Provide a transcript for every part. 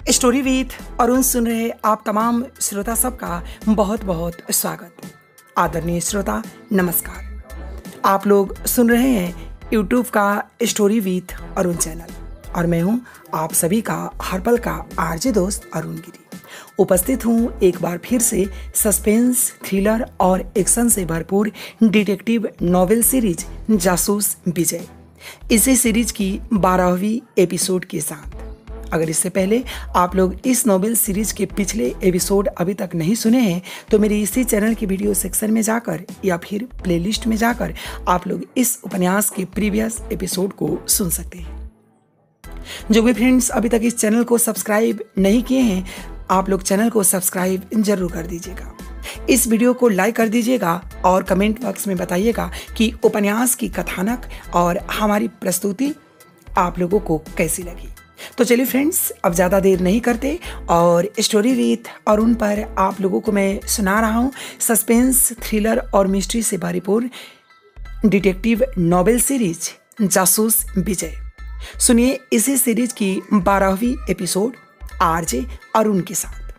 Story with Arun सुन रहे आप तमाम श्रोता सबका बहुत बहुत स्वागत। आदरणीय श्रोता नमस्कार। आप लोग सुन रहे हैं यूट्यूब का स्टोरी विथ अरुण चैनल और मैं हूं आप सभी का हर पल का आरजे दोस्त अरुण गिरी। उपस्थित हूं एक बार फिर से सस्पेंस, थ्रिलर और एक्शन से भरपूर डिटेक्टिव नॉवेल सीरीज जासूस विजय, इसी सीरीज की 12वीं एपिसोड के साथ। अगर इससे पहले आप लोग इस नॉवेल सीरीज के पिछले एपिसोड अभी तक नहीं सुने हैं तो मेरे इसी चैनल के वीडियो सेक्शन में जाकर या फिर प्लेलिस्ट में जाकर आप लोग इस उपन्यास के प्रीवियस एपिसोड को सुन सकते हैं। जो भी फ्रेंड्स अभी तक इस चैनल को सब्सक्राइब नहीं किए हैं, आप लोग चैनल को सब्सक्राइब जरूर कर दीजिएगा। इस वीडियो को लाइक कर दीजिएगा और कमेंट बॉक्स में बताइएगा कि उपन्यास की कथानक और हमारी प्रस्तुति आप लोगों को कैसी लगी। तो चलिए फ्रेंड्स, अब ज़्यादा देर नहीं करते और स्टोरी विथ अरुण पर आप लोगों को मैं सुना रहा हूँ सस्पेंस, थ्रिलर और मिस्ट्री से भरपूर डिटेक्टिव नॉवेल सीरीज जासूस विजय। सुनिए इसी सीरीज की 12वीं एपिसोड आरजे अरुण के साथ।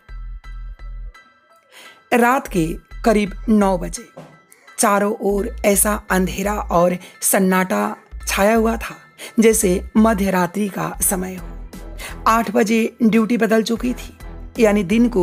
रात के करीब 9 बजे चारों ओर ऐसा अंधेरा और सन्नाटा छाया हुआ था जैसे मध्य रात्रि का समय हो। 8 बजे ड्यूटी बदल चुकी थी, यानी दिन को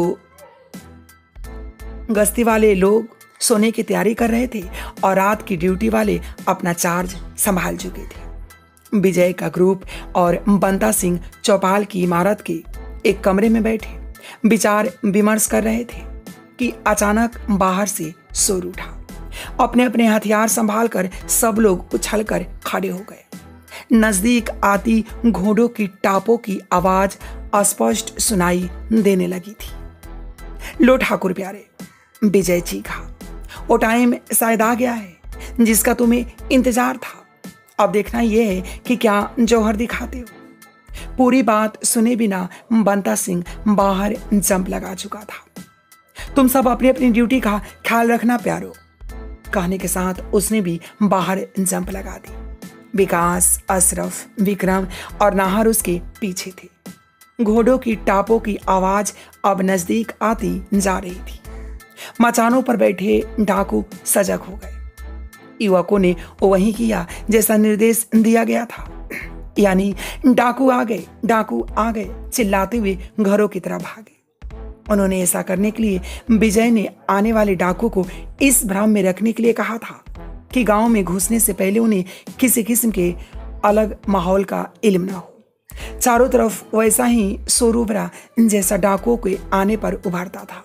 गश्ती वाले लोग सोने की तैयारी कर रहे थे और रात की ड्यूटी वाले अपना चार्ज संभाल चुके थे। विजय का ग्रुप और बंता सिंह चौपाल की इमारत के एक कमरे में बैठे विचार विमर्श कर रहे थे कि अचानक बाहर से शोर उठा। अपने अपने हथियार संभाल कर सब लोग उछलकर खड़े हो गए। नजदीक आती घोड़ों की टापों की आवाज अस्पष्ट सुनाई देने लगी थी। लो ठाकुर प्यारे, विजय चीखा, वो टाइम शायद आ गया है जिसका तुम्हें इंतजार था। अब देखना यह है कि क्या जौहर दिखाते हो। पूरी बात सुने बिना बंता सिंह बाहर जंप लगा चुका था। तुम सब अपनी अपनी ड्यूटी का ख्याल रखना प्यारो, कहने के साथ उसने भी बाहर जंप लगा दी। विकास, अशरफ, विक्रम और नाहर उसके पीछे थे। घोड़ों की टापों की आवाज अब नजदीक आती जा रही थी। मचानों पर बैठे डाकू सजग हो गए। युवकों ने वही किया जैसा निर्देश दिया गया था, यानी डाकू आ गए, डाकू आ गए चिल्लाते हुए घरों की तरफ भागे। उन्होंने ऐसा करने के लिए विजय ने आने वाले डाकू को इस भ्रम में रखने के लिए कहा था कि गांव में घुसने से पहले उन्हें किसी किस्म के अलग माहौल का इल्म ना हो। चारों तरफ वैसा ही शोर उभरा जैसा डाकुओं के आने पर उभरता था।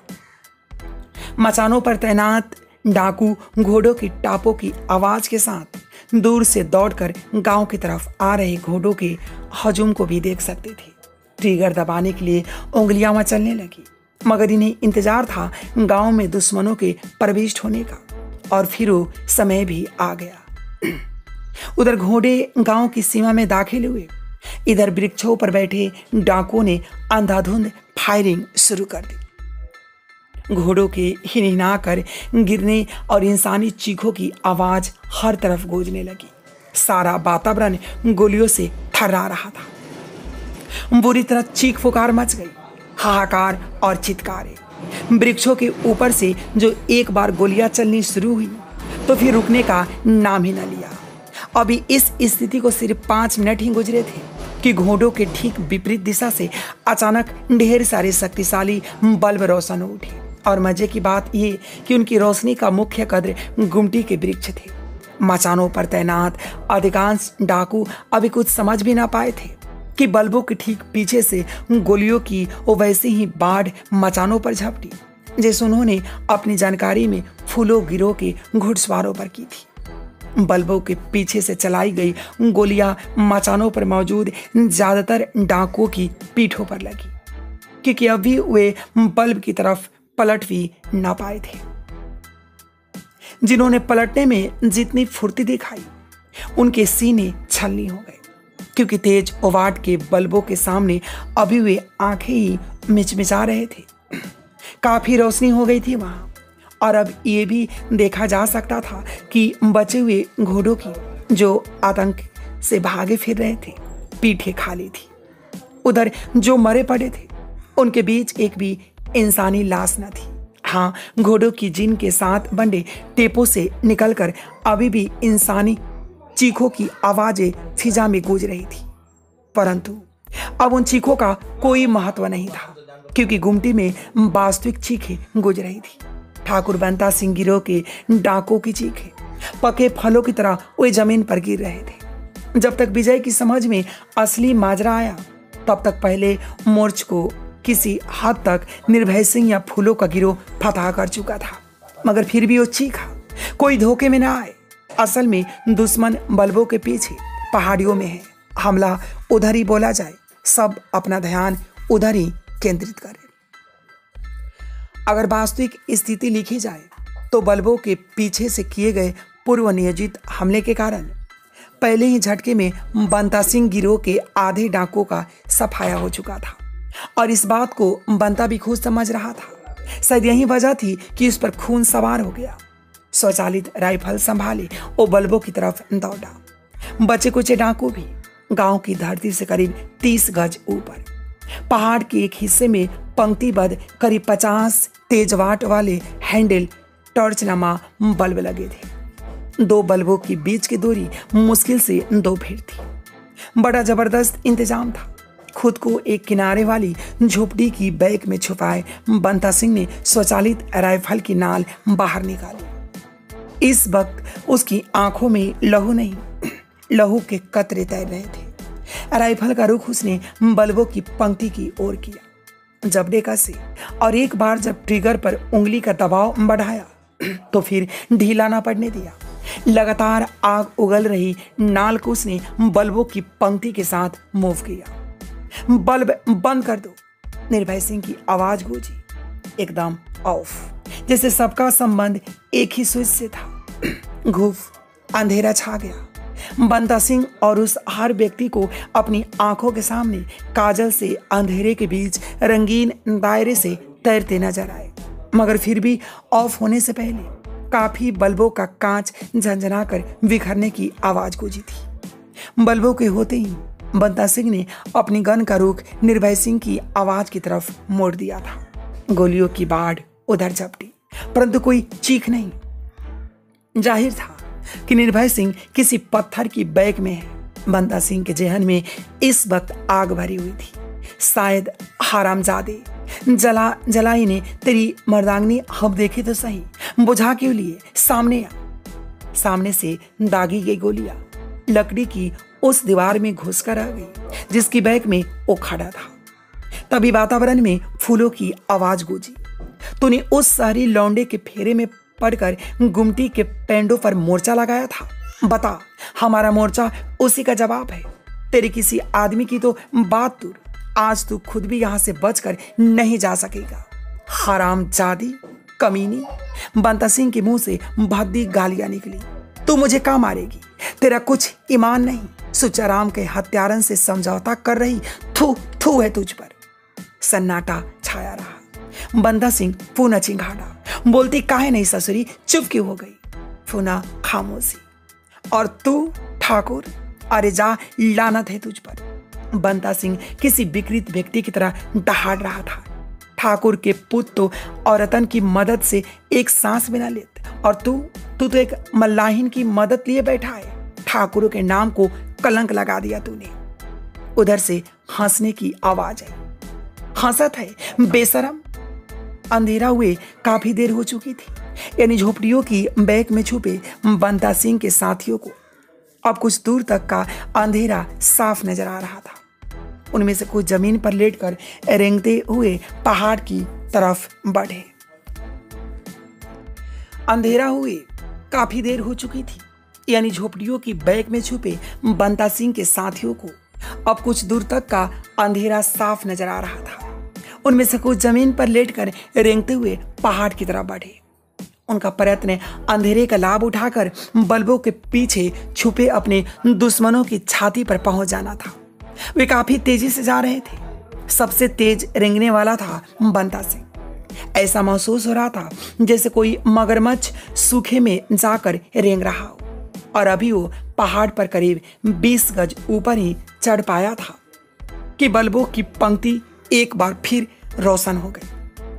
मचानों पर तैनात डाकू घोड़ों की टापों की आवाज के साथ दूर से दौड़कर गांव की तरफ आ रहे घोड़ों के हजूम को भी देख सकते थे। ट्रिगर दबाने के लिए उंगलियां मचलने लगी, मगर इन्हें इंतजार था गांव में दुश्मनों के प्रविष्ट होने का, और फिर वो समय भी आ गया। उधर घोड़े गांव की सीमा में दाखिल हुए, इधर वृक्षों पर बैठे डाकुओं ने अंधाधुंध फायरिंग शुरू कर दी। घोड़ों के हिनहिना कर गिरने और इंसानी चीखों की आवाज हर तरफ गूंजने लगी। सारा वातावरण गोलियों से थर्रा रहा था। बुरी तरह चीख पुकार मच गई, हाहाकार और चित्कारे। वृक्षों के ऊपर से जो एक बार गोलियां चलनी शुरू हुई तो फिर रुकने का नाम ही न लिया। अभी इस स्थिति को सिर्फ 5 मिनट ही गुजरे थे कि घोड़ों के ठीक विपरीत दिशा से अचानक ढेर सारे शक्तिशाली बल्ब रोशन हो उठे। और मजे की बात ये कि उनकी रोशनी का मुख्य केंद्र गुमटी के वृक्ष थे। मचानों पर तैनात अधिकांश डाकू अभी कुछ समझ भी ना पाए थे कि बल्बों के ठीक पीछे से गोलियों की वो वैसे ही बाढ़ मचानों पर झपटी जैसे उन्होंने अपनी जानकारी में फूलों गिरोह के घुड़सवारों पर की थी। बल्बों के पीछे से चलाई गई गोलियां मचानों पर मौजूद ज्यादातर डाकुओं की पीठों पर लगी, क्योंकि अभी वे बल्ब की तरफ पलट भी ना पाए थे। जिन्होंने पलटने में जितनी फुर्ती दिखाई उनके सीने छलनी हो गए, क्योंकि तेज ओवाट के बल्बों के सामने अभी वे आंखें ही मिचमिचा रहे थे। काफी रोशनी हो गई थी वहां, और अब ये भी देखा जा सकता था कि बचे हुए घोड़ों की जो आतंक से भागे फिर रहे थे पीठे खाली थी। उधर जो मरे पड़े थे उनके बीच एक भी इंसानी लाश न थी। हाँ, घोड़ों की जीन के साथ बंधे टेपों से निकलकर अभी भी इंसानी चीखों की आवाजें फिजा में गूंज रही थी, परंतु अब उन चीखों का कोई महत्व नहीं था, क्योंकि गुमटी में वास्तविक चीखें गूंज रही थी। ठाकुर बंता सिंह गिरोह के डाकों की चीखें पके फलों की तरह वे जमीन पर गिर रहे थे। जब तक विजय की समझ में असली माजरा आया, तब तक पहले मोर्च को किसी हद तक निर्भय सिंह या फूलों का गिरोह फतह कर चुका था, मगर फिर भी वो चीखा। कोई धोखे में ना आए, असल में दुश्मन बल्बों के पीछे पहाड़ियों में है। हमला उधर ही बोला जाए, सब अपना ध्यान उधर ही केंद्रित करें। अगर वास्तविक स्थिति लिखी जाए तो बल्बों के पीछे से किए गए पूर्व नियोजित हमले के कारण पहले ही झटके में बंता सिंह गिरोह के आधे डाकों का सफाया हो चुका था, और इस बात को बंता भी खुद समझ रहा था। शायद यही वजह थी कि उस पर खून सवार हो गया। स्वचालित राइफल संभाले वो बल्बों की तरफ दौड़ा। बचे कुचे डाकू भी गांव की धरती से करीब 30 गज ऊपर पहाड़ के एक हिस्से में पंक्तिबद्ध करीब 50 तेज वाट वाले हैंडल टॉर्चनामा बल्ब लगे थे। 2 बल्बों के बीच की दूरी मुश्किल से 2 फीट थी। बड़ा जबरदस्त इंतजाम था। खुद को एक किनारे वाली झोपड़ी की बैग में छुपाए बंता सिंह ने स्वचालित राइफल की नाल बाहर निकाली। इस वक्त उसकी आंखों में लहू नहीं, लहू के कतरे तैर रहे थे। राइफल का रुख उसने बल्बों की पंक्ति की ओर किया। जबड़े का से और एक बार जब ट्रिगर पर उंगली का दबाव बढ़ाया तो फिर ढीला ना पड़ने दिया। लगातार आग उगल रही नाल को उसने बल्बों की पंक्ति के साथ मूव किया। बल्ब बंद कर दो, निर्भय सिंह की आवाज गूंजी। एकदम ऑफ, जैसे सबका संबंध एक ही स्विच से था। घूफ अंधेरा छा गया। बंता सिंह और उस हर व्यक्ति को अपनी आंखों के सामने काजल से अंधेरे के बीच रंगीन दायरे से तैरते नजर आए, मगर फिर भी ऑफ होने से पहले काफी बल्बों का कांच झंझनाकर बिखरने की आवाज गूंजी थी। बल्बों के होते ही बंता सिंह ने अपनी गन का रुख निर्भय सिंह की आवाज की तरफ मोड़ दिया था। गोलियों की बाढ़ उधर झपटी, परंतु कोई चीख नहीं। जाहिर था कि निर्भय सिंह किसी पत्थर की बैग में है। बंता सिंह के जेहन में इस वक्त आग भरी हुई थी। शायद हरामजादे, जलाई ने तेरी मर्दांगनी हम देखे तो सही, बुझा क्यों लिए? सामने आ। सामने से दागी गई गोलियां लकड़ी की उस दीवार में घुसकर आ गई जिसकी बैग में वो खड़ा था। तभी वातावरण में फूलों की आवाज गूंजी। तूने उस सारी लौंडे के फेरे में पड़कर गुमटी के पेंडों पर मोर्चा लगाया था। बता, हमारा मोर्चा उसी का जवाब है। तेरे किसी आदमी की तो बात दूर, आज तू खुद भी यहां से बचकर नहीं जा सकेगा। हरामजादी, कमीनी। बंता सिंह के मुंह से भद्दी गालियां निकली। तू मुझे क्या मारेगी? तेरा कुछ ईमान नहीं। सुचाराम के हत्यारन से समझौता कर रही, थू थू है तुझ पर। सन्नाटा छाया रहा। बंता सिंह पुनः चिंघाड़ा। बोलती काहे नहीं ससुरी, चुप क्यों हो गई? पुनः खामोशी। और तू ठाकुर, अरे जा, लानत है तुझ पर। बंता सिंह किसी विकृत व्यक्ति की तरह दहाड़ रहा था। ठाकुर के पुत्र तो औरतन की मदद से एक सांस बिना लेते, और तू तो एक मल्लाहिन की मदद लिए बैठा है। ठाकुर के नाम को कलंक लगा दिया तूने। उधर से हंसने की आवाज आई। हंसत है बेशरम। अंधेरा हुए काफी देर हो चुकी थी, यानी झोपड़ियों की बैग में छुपे बंता सिंह के साथियों को अब कुछ दूर तक का अंधेरा साफ नजर आ रहा था। उनमें से कुछ जमीन पर लेटकर रेंगते हुए पहाड़ की तरफ बढ़े। अंधेरा हुए काफी देर हो चुकी थी, यानी झोपड़ियों की बैग में छुपे बंता सिंह के साथियों को अब कुछ दूर तक का अंधेरा साफ नजर आ रहा था। उनमें से कुछ जमीन पर लेटकर रेंगते हुए पहाड़ की तरफ बढ़े। उनका प्रयत्न अंधेरे का लाभ उठाकर बल्बों के पीछे छुपे अपने दुश्मनों की छाती पर पहुंच जाना था। वे काफी तेजी से जा रहे थे। सबसे तेज रेंगने वाला था बंता सिंह। ऐसा महसूस हो रहा था जैसे कोई मगरमच्छ सूखे में जाकर रेंग रहा हो, और अभी वो पहाड़ पर करीब 20 गज ऊपर ही चढ़ पाया था कि बल्बों की पंक्ति एक बार फिर रोशन हो गई।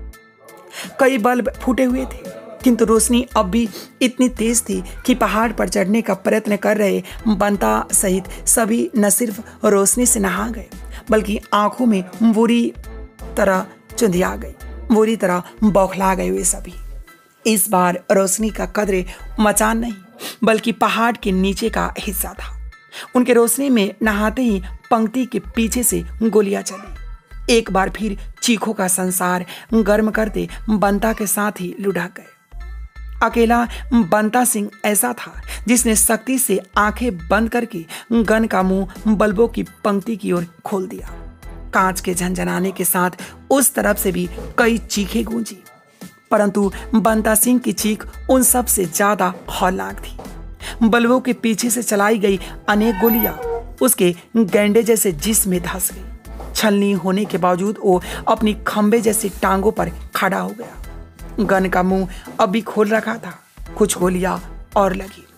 कई बल्ब फूटे हुए थे, किंतु रोशनी अब भी इतनी तेज थी कि पहाड़ पर चढ़ने का प्रयत्न कर रहे बंता सहित सभी न सिर्फ रोशनी से नहा गए, बल्कि आंखों में बुरी तरह चुंधिया गई, बुरी तरह बौखला गए हुए सभी। इस बार रोशनी का कदरे मचान नहीं, बल्कि पहाड़ के नीचे का हिस्सा था। उनके रोशनी में नहाते ही पंक्ति के पीछे से गोलियां चली। एक बार फिर चीखों का संसार गर्म करते बंता के साथ ही लुढ़क गए। अकेला बंता सिंह ऐसा था जिसने सख्ती से आंखें बंद करके गन का मुंह बल्बों की पंक्ति की ओर खोल दिया। कांच के झंझनाने के साथ उस तरफ से भी कई चीखें गूंजी, परंतु बंता सिंह की चीख उन सब से ज्यादा हौलनाक थी। बल्बों के पीछे से चलाई गई अनेक गोलियां उसके गैंडे जैसे जिस्म में धंस गई। छलनी होने के बावजूद वो अपनी खंबे जैसी टांगों पर खड़ा हो गया। गन का मुंह अभी खोल रखा था। कुछ गोलियां और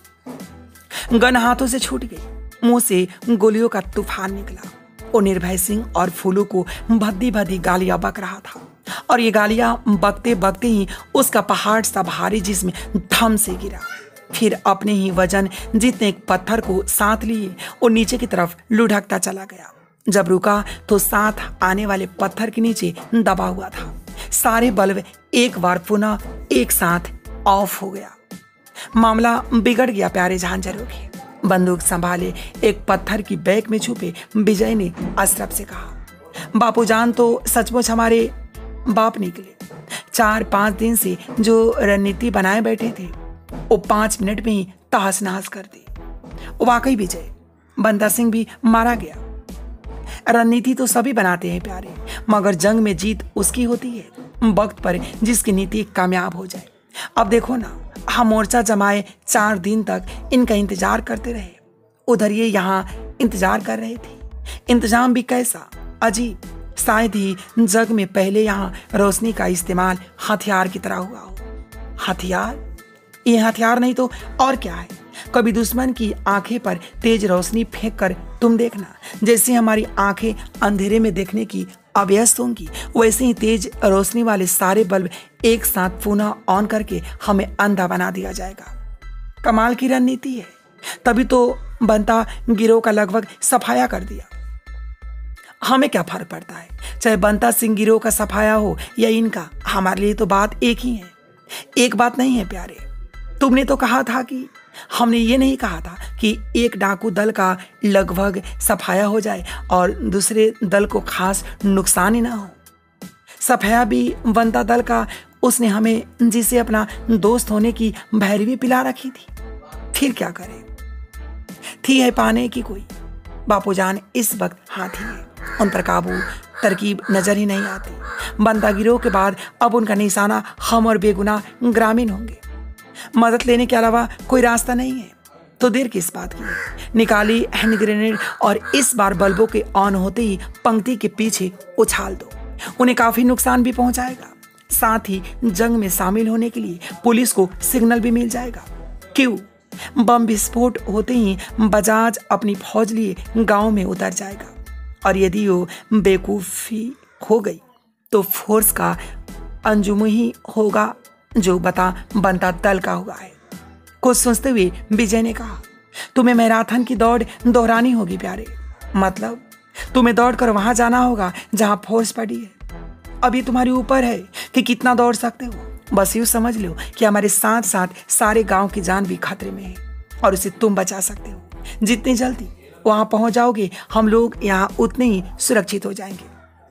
लगी। गन हाथों से छूट गई। मुंह से गोलियों का तूफान निकला। वो निर्भय सिंह और फूलू को भद्दी भद्दी गालियां बक रहा था, और ये गालियां बकते बकते ही उसका पहाड़ सा भारी जिस्म धम से गिरा। फिर अपने ही वजन जितने एक पत्थर को साथ लिए वो नीचे की तरफ लुढ़कता चला गया। जब रुका तो साथ आने वाले पत्थर के नीचे दबा हुआ था। सारे बल्ब एक बार पुनः एक साथ ऑफ हो गया। मामला बिगड़ गया प्यारे झांझरों के। बंदूक संभाले एक पत्थर की बैग में छुपे विजय ने अशरफ से कहा, बापूजान तो सचमुच हमारे बाप निकले। 4-5 दिन से जो रणनीति बनाए बैठे थे वो 5 मिनट में ही तहस नहस कर दी। वाकई विजय, बंदा सिंह भी मारा गया। रणनीति तो सभी बनाते हैं प्यारे, मगर जंग में जीत उसकी होती है वक्त पर जिसकी नीति कामयाब हो जाए। अब देखो ना, हम मोर्चा जमाए 4 दिन तक इनका इंतजार करते रहे। उधर ये यहाँ इंतजार कर रहे थे। इंतजाम भी कैसा अजीब। शायद ही जग में पहले यहाँ रोशनी का इस्तेमाल हथियार की तरह हुआ हो। हथियार? ये हथियार नहीं तो और क्या है? कभी दुश्मन की आंखें पर तेज रोशनी फेंक कर तुम देखना, जैसे हमारी आंखें अंधेरे में देखने की अभ्यस्त होंगी, वैसे ही तेज रोशनी वाले सारे बल्ब एक साथ पुनः ऑन करके हमें अंधा बना दिया जाएगा। कमाल की रणनीति है। तभी तो बंता गिरोह का लगभग सफाया कर दिया। हमें क्या फर्क पड़ता है, चाहे बंता सिंह गिरोह का सफाया हो या इनका, हमारे लिए तो बात एक ही है। एक बात नहीं है प्यारे, तुमने तो कहा था कि, हमने ये नहीं कहा था कि एक डाकू दल का लगभग सफाया हो जाए और दूसरे दल को खास नुकसान ही ना हो। सफाया भी बंता दल का उसने हमें जिसे अपना दोस्त होने की भैरवी पिला रखी थी। फिर क्या करे, थी है पाने की कोई। बापूजान इस वक्त हाथी है, उन पर काबू तरकीब नजर ही नहीं आती। बंदा गिरोह के बाद अब उनका निशाना हम और बेगुनाह ग्रामीण होंगे। मदद लेने के अलावा कोई रास्ता नहीं है, तो देर किस बात की? निकाली हैंड ग्रेनेड और इस बार बल्बों के ऑन होते ही पंक्ति के पीछे उछाल दो। उन्हें काफी नुकसान भी पहुंचाएगा, साथ ही जंग में शामिल होने के लिए पुलिस को सिग्नल भी मिल जाएगा। क्यों? बम विस्फोट होते ही बजाज अपनी फौज लिए गांव में उतर जाएगा, और यदि वो बेवकूफी हो गई तो फोर्स का अंजुम ही होगा जो बनता दल का हुआ है। कुछ सोचते हुए विजय ने कहा, तुम्हें मैराथन की दौड़ दोहरानी होगी प्यारे। मतलब तुम्हें दौड़ कर वहां जाना होगा जहां फोर्स पड़ी है। अभी तुम्हारे ऊपर है कि कितना दौड़ सकते हो। बस यूं समझ लो कि हमारे साथ साथ सारे गांव की जान भी खतरे में है, और उसे तुम बचा सकते हो। जितनी जल्दी वहां पहुंच जाओगे, हम लोग यहाँ उतने ही सुरक्षित हो जाएंगे।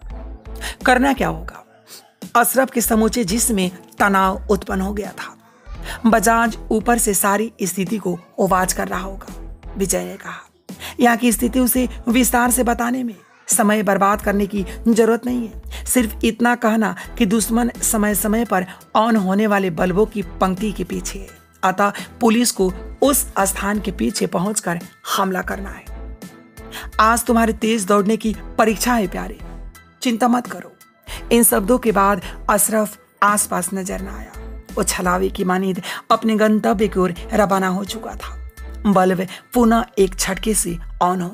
करना क्या होगा? अशरफ के समूचे जिस्म में तनाव उत्पन्न हो गया था। बजाज ऊपर से सारी स्थिति को ओवाज कर रहा होगा। विजय ने कहा, यहाँ की स्थिति उसे विस्तार से बताने में समय बर्बाद करने की जरूरत नहीं है। सिर्फ इतना कहना कि दुश्मन समय समय पर ऑन होने वाले बल्बों की पंक्ति के पीछे है, अतः पुलिस को उस स्थान के पीछे पहुंचकर हमला करना है। आज तुम्हारे तेज दौड़ने की परीक्षा है प्यारे, चिंता मत करो। इन शब्दों के बाद अशरफ आसपास नजर न आया। वो छलावे की मानीद अपने गंतव्य की ओर रवाना हो चुका था। बल्ब पुनः एक झटके से ऑन हो गए।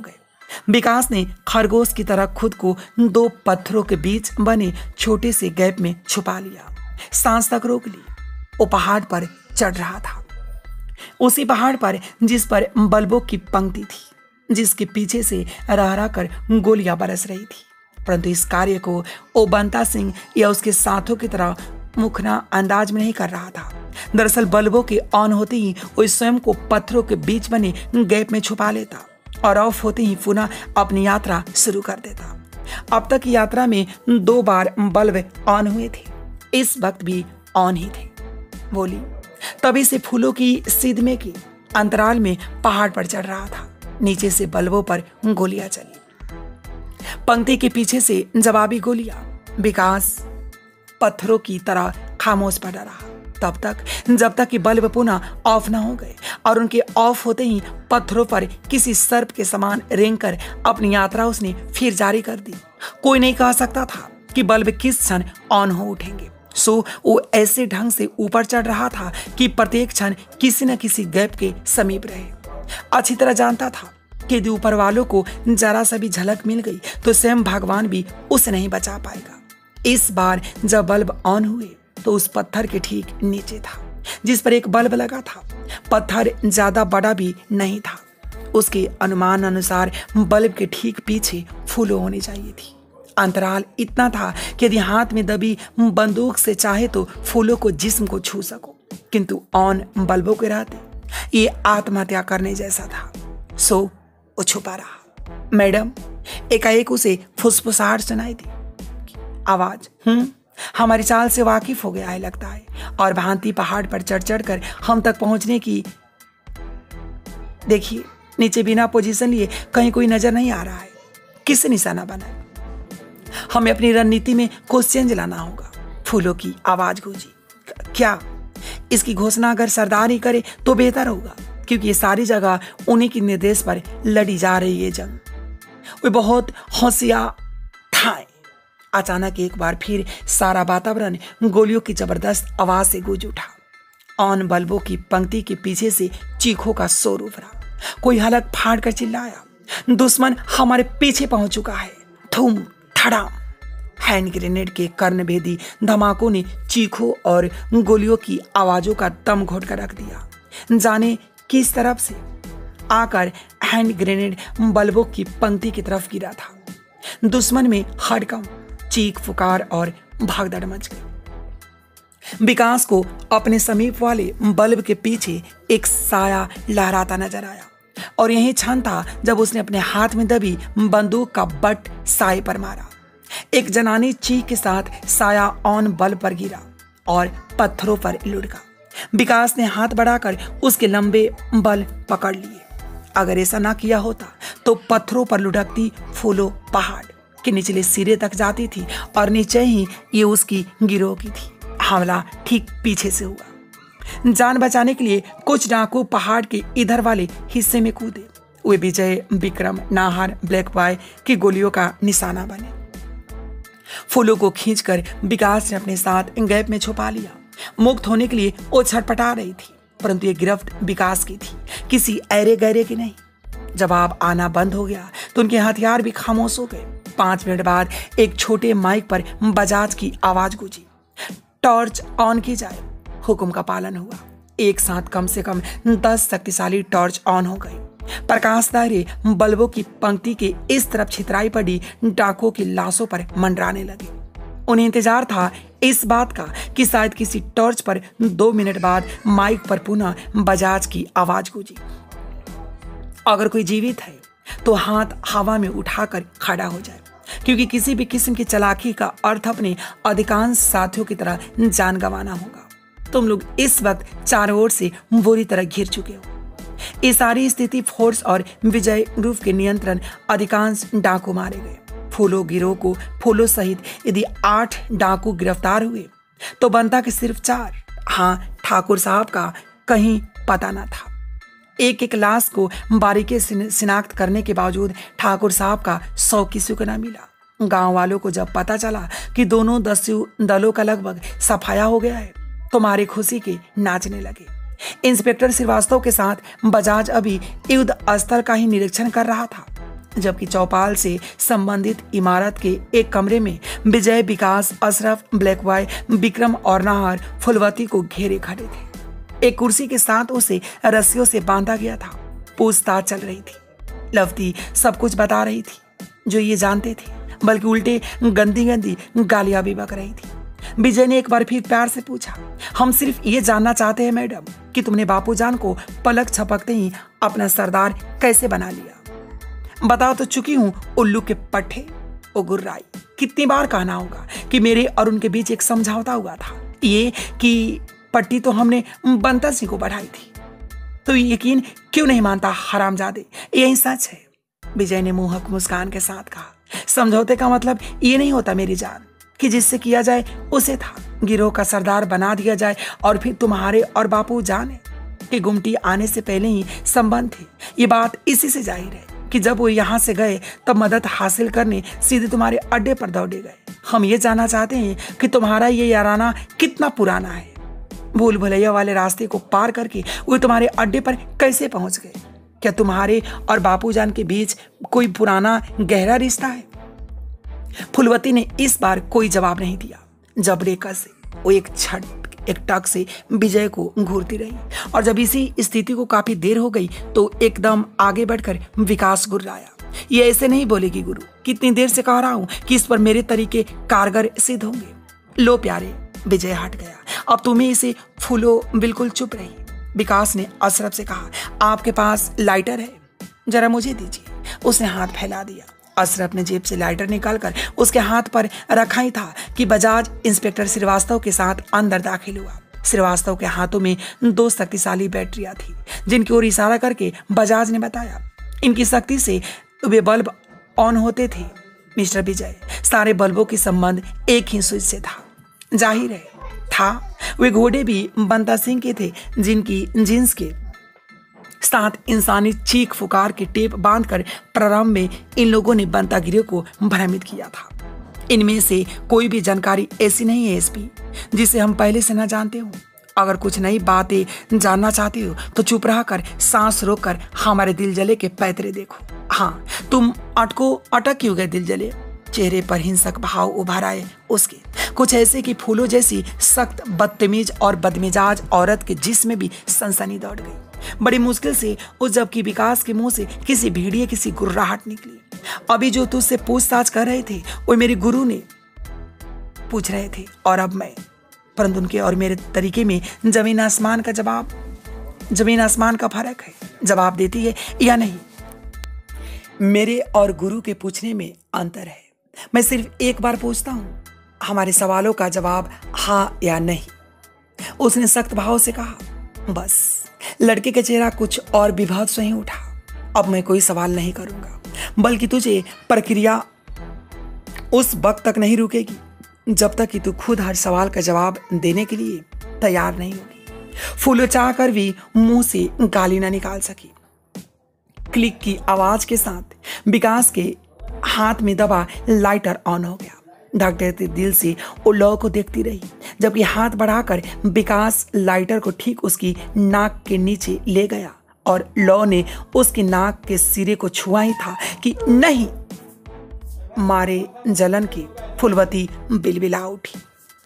विकास ने खरगोश की तरह खुद को 2 पत्थरों के बीच बने छोटे से गैप में छुपा लिया। सांस तक रोक ली। वो पहाड़ पर चढ़ रहा था, उसी पहाड़ पर जिस पर बल्बों की पंक्ति थी, जिसके पीछे से रह रह कर गोलियां बरस रही थी। परंतु इस कार्य को वो बंता सिंह या उसके साथों की तरह मुखना अंदाज में नहीं कर रहा था। दरअसल बल्बों के ऑन होते ही वो स्वयं को पत्थरों के बीच बने गैप में छुपा लेता और ऑफ होते ही पुनः अपनी यात्रा शुरू कर देता। अब तक यात्रा में 2 बार बल्ब ऑन हुए थे, इस वक्त भी ऑन ही थे। बोली तभी से फूलों की सिदमे के अंतराल में पहाड़ पर चढ़ रहा था। नीचे से बल्बों पर गोलियां चली, पंक्ति के पीछे से जवाबी गोलियां। विकास पत्थरों की तरह खामोश पड़ा रहा तब तक जब तक कि बल्ब पुनः ऑफ न हो गए और उनके ऑफ होते ही पत्थरों पर किसी सर्प के समान रेंग कर अपनी यात्रा उसने फिर जारी कर दी। कोई नहीं कह सकता था कि बल्ब किस क्षण ऑन हो उठेंगे। सो वो ऐसे ढंग से ऊपर चढ़ रहा था कि प्रत्येक क्षण किसी न किसी गैप के समीप रहे। अच्छी तरह जानता था कि यदि ऊपर वालों को जरा सा भी झलक मिल गई तो स्वयं भगवान भी उसे नहीं बचा पाएगा। इस बार जब बल्ब ऑन हुए तो उस पत्थर के ठीक नीचे था जिस पर एक बल्ब लगा था। पत्थर ज्यादा बड़ा भी नहीं था। उसके अनुमान अनुसार बल्ब के ठीक पीछे फूलों होनी चाहिए थी। अंतराल इतना था कि यदि हाथ में दबी बंदूक से चाहे तो फूलों को जिस्म को छू सको, किंतु ऑन बल्बों के रहते ये आत्महत्या करने जैसा था। सो वो छुपा रहा। मैडम, एकाएक उसे फुसफुसाहट सुनाई दी। आवाज हमारी चाल से वाकिफ हो गया है लगता है, और भांति पहाड़ पर चढ़ चढ़ कर हम तक पहुंचने की। देखिए नीचे बिना पोजीशन लिए कहीं कोई नजर नहीं आ रहा है। किसे निशाना बनाए? हमें अपनी रणनीति में कुछ चेंज लाना होगा। फूलों की आवाज गूंजी। क्या? इसकी घोषणा अगर सरदार ही करे तो बेहतर होगा, क्योंकि ये सारी जगह उन्हीं के निर्देश पर लड़ी जा रही है जंग। वे बहुत होशियार ठाए। अचानक एक बार फिर सारा वातावरण गोलियों की जबरदस्त आवाज से गूंज उठा। ऑन बल्बों की पंक्ति के पीछे से चीखों का शोर उभरा। कोई हलक फाड़ कर चिल्लाया, दुश्मन हमारे पीछे पहुंच चुका है। धूम धड़ाम। हैंड ग्रेनेड के कर्णभेदी धमाकों ने चीखों और गोलियों की आवाजों का दम घोट कर रख दिया। जाने किस तरफ से आकर हैंड ग्रेनेड बल्बों की पंक्ति की तरफ गिरा था। दुश्मन में हड़कंप, चीख पुकार और भागदड़ मच गई। विकास को अपने समीप वाले बल्ब के पीछे एक साया लहराता नजर आया, और यही क्षण था जब उसने अपने हाथ में दबी बंदूक का बट साए पर मारा। एक जनानी चीख के साथ साया ऑन बल्ब पर गिरा और पत्थरों पर लुढ़का। विकास ने हाथ बढ़ाकर उसके लंबे बल पकड़ लिए। अगर ऐसा ना किया होता तो पत्थरों पर लुढ़कती फूलों पहाड़ के निचले सिरे तक जाती थी, और नीचे ही ये उसकी गिरोह की थी। हमला ठीक पीछे से हुआ। जान बचाने के लिए कुछ डाकू पहाड़ के इधर वाले हिस्से में कूदे। वे विजय, विक्रम, नाहर, ब्लैक बॉय की गोलियों का निशाना बने। फूलों को खींचकर विकास ने अपने साथ गैप में छुपा लिया। मुक्त होने के लिए वो छटपटा रही थी, परंतु ये गिरफ्त विकास की थी, किसी ऐरे गैरे की नहीं। जवाब आना बंद हो गया तो उनके हथियार भी खामोश हो गए। 5 मिनट बाद एक छोटे माइक पर बजाज की आवाज गूंजी, टॉर्च ऑन की जाए। हुक्म का पालन हुआ। एक साथ कम से कम 10 शक्तिशाली टॉर्च ऑन हो गए। प्रकाश दायरे बल्बों की पंक्ति के इस तरफ छितराई पड़ी डाकुओं की लाशों पर मंडराने लगे। उन्हें इंतजार था इस बात का कि शायद किसी टॉर्च पर 2 मिनट बाद माइक पर पुनः बजाज की आवाज गूंजी। अगर कोई जीवित है तो हाथ हवा में उठाकर खड़ा हो जाए, क्योंकि किसी भी किस्म की चालाकी का अर्थ अपने अधिकांश साथियों की तरह जान गंवाना होगा। तुम लोग इस वक्त चारों ओर से बुरी तरह घिर चुके हो। इस सारी स्थिति फोर्स और विजय ग्रुप के नियंत्रण अधिकांश डाकू मारे गए। फूलों गिरोह को फूलों सहित यदि 8 डाकू गिरफ्तार हुए तो बनता कि सिर्फ 4। हाँ, ठाकुर साहब का कहीं पता न था। एक एक लाश को बारीकी से शिनाख्त करने के बावजूद ठाकुर साहब का 100 किसी को न मिला। गांव वालों को जब पता चला कि दोनों दलों का लगभग सफाया हो गया है तो मारे खुशी के नाचने लगे। इंस्पेक्टर श्रीवास्तव के साथ बजाज अभी युद्ध स्थल का ही निरीक्षण कर रहा था। जबकि चौपाल से संबंधित इमारत के एक कमरे में विजय, विकास, अशरफ, ब्लैक बॉय, विक्रम और नाहर फुलवती को घेरे खड़े थे। एक कुर्सी के साथ उसे रस्सियों से बांधा गया था। पूछताछ चल रही थी। लवती सब कुछ बता रही थी जो ये जानते थे, बल्कि उल्टे गंदी गंदी गालियां भी बक रही थी। विजय ने एक बार फिर प्यार से पूछा, हम सिर्फ ये जानना चाहते हैं मैडम कि तुमने बापूजान को पलक झपकते ही अपना सरदार कैसे बना लिया? बता तो चुकी हूं उल्लू के पट्टे। ओ गुर्राई, कितनी बार कहना होगा कि मेरे और उनके बीच एक समझौता हुआ था, ये कि पट्टी तो हमने बंता सिंह को बढ़ाई थी। तो यकीन क्यों नहीं मानता हरामजादे? यही सच है। विजय ने मोहक मुस्कान के साथ कहा, समझौते का मतलब ये नहीं होता मेरी जान कि जिससे किया जाए उसे था गिरोह का सरदार बना दिया जाए और फिर तुम्हारे और बापू जाने कि गुमटी आने से पहले ही संबंध थे। ये बात इसी से जाहिर है कि जब वो यहाँ से गए तब मदद हासिल करने सीधे तुम्हारे अड्डे पर दौड़े गए। हम ये जानना चाहते हैं कि तुम्हारा ये याराना कितना पुराना है। भूल भुलैया वाले रास्ते को पार करके वो तुम्हारे अड्डे पर कैसे पहुंच गए? क्या तुम्हारे और बापूजान के बीच कोई पुराना गहरा रिश्ता है? फुलवती ने इस बार कोई जवाब नहीं दिया। जबरेका से वो एक टक से विजय को घूरती रही और जब इसी स्थिति को काफी देर हो गई तो एकदम आगे बढ़कर विकास गुर्राया, ये ऐसे नहीं बोलेगी गुरु, कितनी देर से कह रहा हूं कि इस पर मेरे तरीके कारगर सिद्ध होंगे। लो प्यारे, विजय हट गया, अब तुम्हें इसे फूलो। बिल्कुल चुप रही। विकास ने अशरफ से कहा, आपके पास लाइटर है? जरा मुझे दीजिए। उसने हाथ फैला दिया। अशरफ ने जेब से लाइटर निकालकर उसके हाथ पर रखा ही था कि बजाज इंस्पेक्टर श्रीवास्तव के साथ अंदर दाखिल हुआ। श्रीवास्तव के हाथों में 2 शक्तिशाली बैटरियां थी जिनकी ओर इशारा करके बजाज ने बताया, इनकी शक्ति से वे बल्ब ऑन होते थे मिस्टर विजय। सारे बल्बों की संबंध एक ही स्विच से था। जाहिर है था वे घोड़े भी बंता सिंह के थे जिनकी जींस के साथ इंसानी चीख फुकार के टेप बांधकर प्रारंभ में इन लोगों ने बंतागिरियों को भ्रमित किया था। इनमें से कोई भी जानकारी ऐसी नहीं है एसपी जिसे हम पहले से न जानते हो। अगर कुछ नई बातें जानना चाहते हो तो चुप रह कर सांस रोक कर हमारे दिल जले के पैतरे देखो। हाँ, तुम अटक क्यों गए दिल जले? चेहरे पर हिंसक भाव उभर आए उसके, कुछ ऐसे कि फूलों जैसी सख्त, बदतमीज और बदमिजाज औरत के जिस्म में भी सनसनी दौड़ गई। बड़ी मुश्किल से उस जबकि विकास के मुंह से किसी भेड़िए की गुर्राहट निकली। अभी जो तुझसे पूछताछ कर रहे थे वो मेरे गुरु ने पूछ रहे थे और अब मैं, परंतु उनके और मेरे तरीके में जमीन आसमान का फर्क है। जवाब देती है या नहीं? मेरे और गुरु के पूछने में अंतर है। मैं सिर्फ एक बार पूछता हूं, हमारे सवालों का जवाब हाँ या नहीं। उसने सख्त भाव से कहा। बस। लड़के का चेहरा कुछ और विभत्स नहीं उठा। अब मैं कोई सवाल नहीं करूंगा, बल्कि तुझे प्रक्रिया उस वक्त तक नहीं रुकेगी जब तक कि तू खुद हर सवाल का जवाब देने के लिए तैयार नहीं होगी। फूलो चाह कर भी मुंह से गाली ना निकाल सकी। क्लिक की आवाज के साथ विकास के हाथ में दबा लाइटर ऑन हो गया। धड़कते दिल से वो लौ को देखती रही जबकि हाथ बढ़ाकर विकास लाइटर को ठीक उसकी नाक के नीचे ले गया और लौ ने उसकी नाक के सिरे को छुआ ही था कि नहीं, मारे जलन की फुलवती बिलबिला उठी।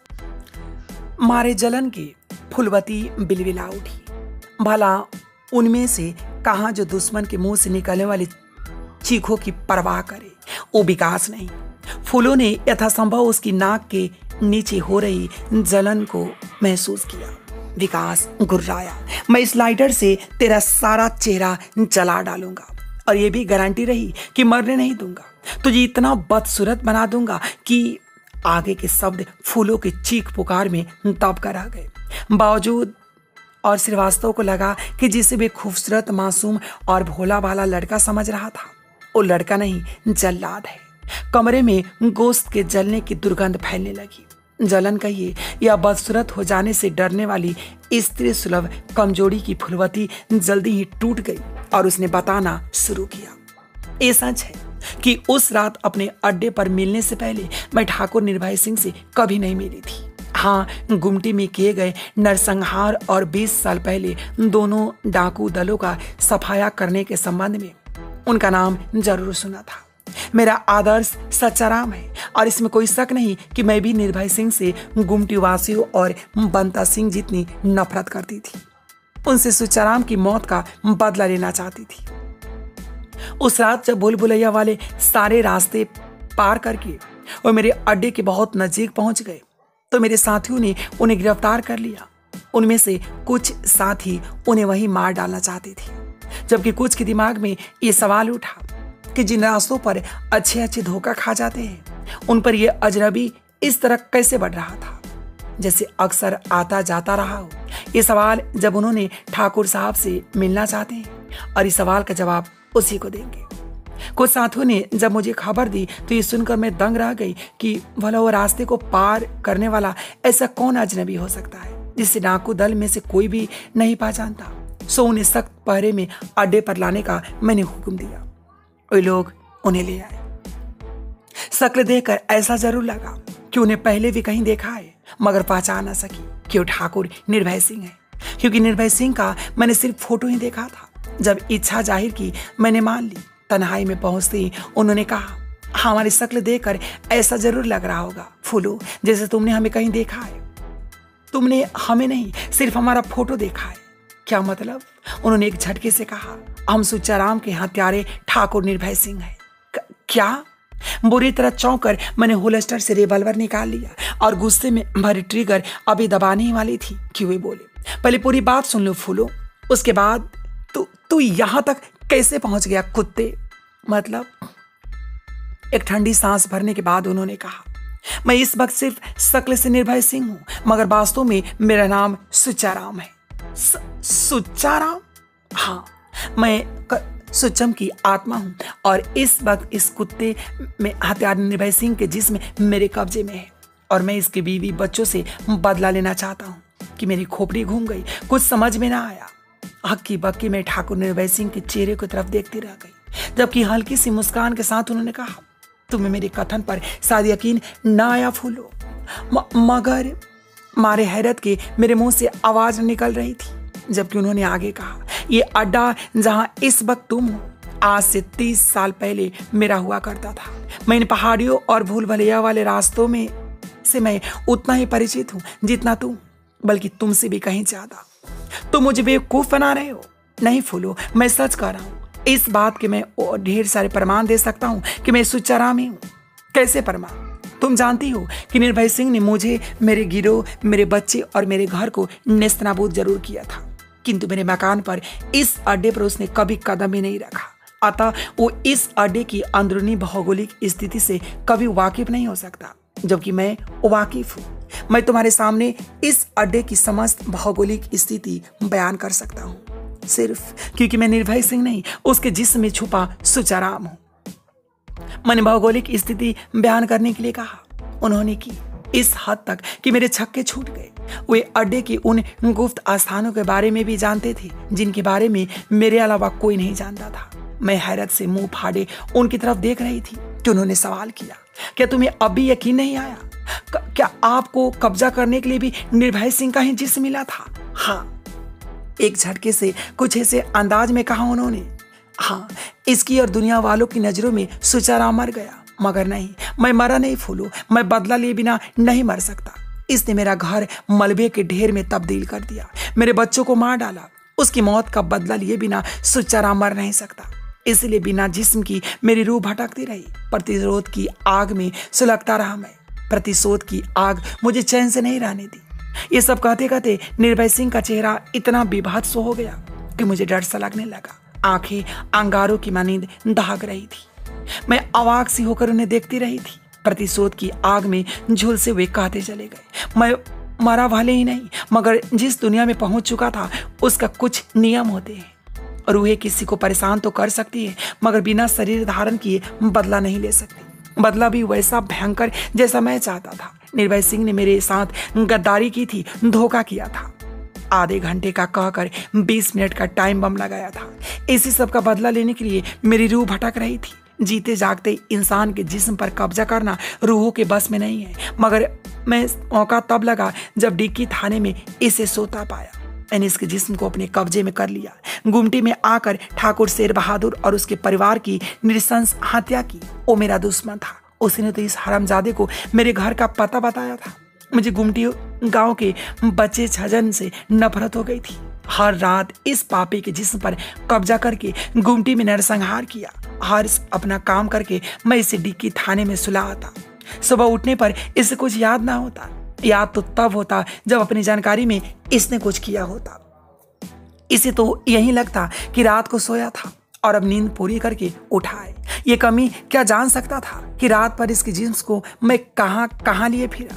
मारे जलन की फुलवती बिलबिला उठी। भला उनमें से कहां जो दुश्मन के मुंह से निकलने वाली चीखों की परवाह करे? वो विकास नहीं। फूलों ने यथासंभव उसकी नाक के नीचे हो रही जलन को महसूस किया। विकास गुर्राया, मैं इस लाइटर से तेरा सारा चेहरा जला डालूंगा और ये भी गारंटी रही कि मरने नहीं दूंगा। तुझे इतना बदसूरत बना दूंगा कि आगे के शब्द फूलों के चीख पुकार में दब कर आ गए। बावजूद और श्रीवास्तव को लगा कि जिसे वे खूबसूरत, मासूम और भोला भाला लड़का समझ रहा था वो लड़का नहीं, जल्लाद है। कमरे में गोश्त के जलने की दुर्गंध फैलने लगी। जलन कहिए या बदसूरत हो जाने से डरने वाली स्त्री सुलभ कमजोरी की फुलवती जल्दी ही टूट गई और उसने बताना शुरू किया। ये सच है कि उस रात अपने अड्डे पर मिलने से पहले मैं ठाकुर निर्भय सिंह से कभी नहीं मिली थी। हाँ, गुमटी में किए गए नरसंहार और 20 साल पहले दोनों डाकू दलों का सफाया करने के संबंध में उनका नाम जरूर सुना था। मेरा आदर्श सच्चाराम है और इसमें कोई शक नहीं कि मैं भी निर्भय सिंह से गुमटी वासियों और बंता सिंह जितनी नफरत करती थी। उनसे सच्चाराम की मौत का बदला लेना चाहती थी। उस रात जब भूल भुलैया वाले सारे रास्ते पार करके और मेरे अड्डे के बहुत नजदीक पहुंच गए तो मेरे साथियों ने उन्हें गिरफ्तार कर लिया। उनमें से कुछ साथी उन्हें वहीं मार डालना चाहते थे, जबकि कुछ के दिमाग में ये सवाल उठा कि जिन रास्तों पर अच्छे अच्छे धोखा खा जाते हैं उन पर यह अजनबी इस तरह कैसे बढ़ रहा था, जैसे अक्सर आता जाता रहा हो। ये सवाल जब उन्होंने ठाकुर साहब से मिलना चाहते हैं और इस सवाल का जवाब उसी को देंगे। कुछ साथियों ने जब मुझे खबर दी तो ये सुनकर मैं दंग रह गई कि भला वो रास्ते को पार करने वाला ऐसा कौन अजनबी हो सकता है जिससे डाकू दल में से कोई भी नहीं पहचानता। सो उन्हें सख्त पहरे में अड्डे पर लाने का मैंने हुक्म दिया। वे लोग उन्हें ले आए। शक्ल देखकर ऐसा जरूर लगा कि उन्हें पहले भी कहीं देखा है, मगर पहचान न सकी कि वो ठाकुर निर्भय सिंह है, क्योंकि निर्भय सिंह का मैंने सिर्फ फोटो ही देखा था। जब इच्छा जाहिर की मैंने मान ली। तन्हाई में पहुंचते ही उन्होंने कहा, हमारी शक्ल देखकर ऐसा जरूर लग रहा होगा फूलो जैसे तुमने हमें कहीं देखा है। तुमने हमें नहीं, सिर्फ हमारा फोटो देखा है। क्या मतलब? उन्होंने एक झटके से कहा, हम सुच्चाराम के हत्यारे ठाकुर निर्भय सिंह हैं। क्या? बुरी तरह चौंकर मैंने होल्स्टर से रिवॉल्वर निकाल लिया और गुस्से में भरी ट्रिगर अभी दबाने ही वाली थी कि वे बोले, पहले पूरी बात सुन लो फूलो, उसके बाद तू यहां तक कैसे पहुंच गया कुत्ते? मतलब? एक ठंडी सांस भरने के बाद उन्होंने कहा, मैं इस वक्त सिर्फ शक्ल से निर्भय सिंह हूं, मगर वास्तव में मेरा नाम सुच्चाराम है। सुच्चाराम? हाँ, मैं सुच्चम की आत्मा हूं और इस वक्त इस कुत्ते में हत्यार निर्भय सिंह के जिस्म मेरे कब्जे में है और मैं इसके बीवी बच्चों से बदला लेना चाहता हूं कि मेरी खोपड़ी घूम गई। कुछ समझ में ना आया। हक्की बक्की में ठाकुर निर्भय सिंह के चेहरे की तरफ देखती रह गई, जबकि हल्की सी मुस्कान के साथ उन्होंने कहा, तुम्हें मेरे कथन पर शायद यकीन ना आया फूलो, मगर मारे हैरत के मेरे मुंह से आवाज निकल रही थी। जबकि उन्होंने आगे कहा, ये अड्डा जहां इस वक्त तुम हो आज से 30 साल पहले मेरा हुआ करता था। मैं इन पहाड़ियों और भूल भुलैया वाले रास्तों में से मैं उतना ही परिचित हूं जितना तुम, बल्कि तुमसे भी कहीं ज्यादा। तुम मुझे बेवकूफ बना रहे हो। नहीं फूलो, मैं सच कह रहा हूं। इस बात के मैं ढेर सारे प्रमाण दे सकता हूं कि मैं सुच्चाराम ही हूं। कैसे प्रमाण? तुम जानती हो कि निर्भय सिंह ने मुझे, मेरे गिरोह, मेरे बच्चे और मेरे घर को नेस्तनाबूद जरूर किया था, किंतु मेरे मकान पर इस अड्डे पर उसने कभी कदम भी नहीं रखा। अतः वो इस अड्डे की अंदरूनी भौगोलिक स्थिति से कभी वाकिफ नहीं हो सकता, जबकि मैं वाकिफ हूँ। मैं तुम्हारे सामने इस अड्डे की समस्त भौगोलिक स्थिति बयान कर सकता हूँ, सिर्फ क्योंकि मैं निर्भय सिंह नहीं, उसके जिस्म में छुपा सुच्चाराम हूँ। मैंने भौगोलिक स्थिति बयान करने के लिए कहा। उन्होंने की इस हद तक कि मेरे छक्के छूट गए। वे अड्डे के उन गुप्त स्थानों के बारे में भी जानते थे जिनके बारे में मेरे अलावा कोई नहीं जानता था। मैं हैरत से मुंह फाड़े उनकी तरफ देख रही थी कि उन्होंने सवाल किया, क्या तुम्हें अब भी यकीन नहीं आया? क्या आपको कब्जा करने के लिए भी निर्भय सिंह का ही जिस्म मिला था? हाँ, एक झटके से कुछ ऐसे अंदाज में कहा उन्होंने। हाँ, इसकी और दुनिया वालों की नजरों में सुच्चाराम मर गया, मगर नहीं, मैं मरा नहीं फूलू। मैं बदला लिए बिना नहीं मर सकता। इसने मेरा घर मलबे के ढेर में तब्दील कर दिया, मेरे बच्चों को मार डाला। उसकी मौत का बदला लिए बिना सुच्चाराम मर नहीं सकता। इसलिए बिना जिस्म की मेरी रूह भटकती रही। प्रतिशोध की आग में सुलगता रहा मैं। प्रतिशोध की आग मुझे चैन से नहीं रहने दी। ये सब कहते कहते निर्भय सिंह का चेहरा इतना बेभत्स हो गया कि मुझे डर सा लगने लगा। आंखें अंगारों की मानिंद दहक रही थी। मैं अवाक सी होकर उन्हें देखती रही थी। प्रतिशोध की आग में झुलसे हुए कहते चले गए, मैं मरा भले ही नहीं, मगर जिस दुनिया में पहुंच चुका था उसका कुछ नियम होते हैं। रूहें किसी को परेशान तो कर सकती है, मगर बिना शरीर धारण किए बदला नहीं ले सकती। बदला भी वैसा भयंकर जैसा मैं चाहता था। निर्भय सिंह ने मेरे साथ गद्दारी की थी, धोखा किया था। आधे घंटे का कहकर 20 मिनट का टाइम बम लगाया था। इसी सब का बदला लेने के लिए मेरी रूह भटक रही थी। जीते जागते इंसान के जिस्म पर कब्जा करना रूहों के बस में नहीं है, मगर मैं मौका तब लगा जब डिक्की थाने में इसे सोता पाया। मैंने इसके जिस्म को अपने कब्जे में कर लिया। गुमटी में आकर ठाकुर शेर बहादुर और उसके परिवार की नृशंस हत्या की। वो मेरा दुश्मन था। उसने तो इस हरामजादे को मेरे घर का पता बताया था। मुझे गुमटी गांव के बच्चे छजन से नफरत हो गई थी। हर रात इस पापी के जिस्म पर कब्जा करके गुमटी में नरसंहार किया। हर अपना काम करके मैं इसे डिक्की थाने में सुला आता। सुबह उठने पर इसे कुछ याद ना होता। याद तो तब होता जब अपनी जानकारी में इसने कुछ किया होता। इसे तो यही लगता कि रात को सोया था और अब नींद पूरी करके उठा है। ये कमी क्या जान सकता था कि रात पर इसके जिस्म को मैं कहां लिए फिरा।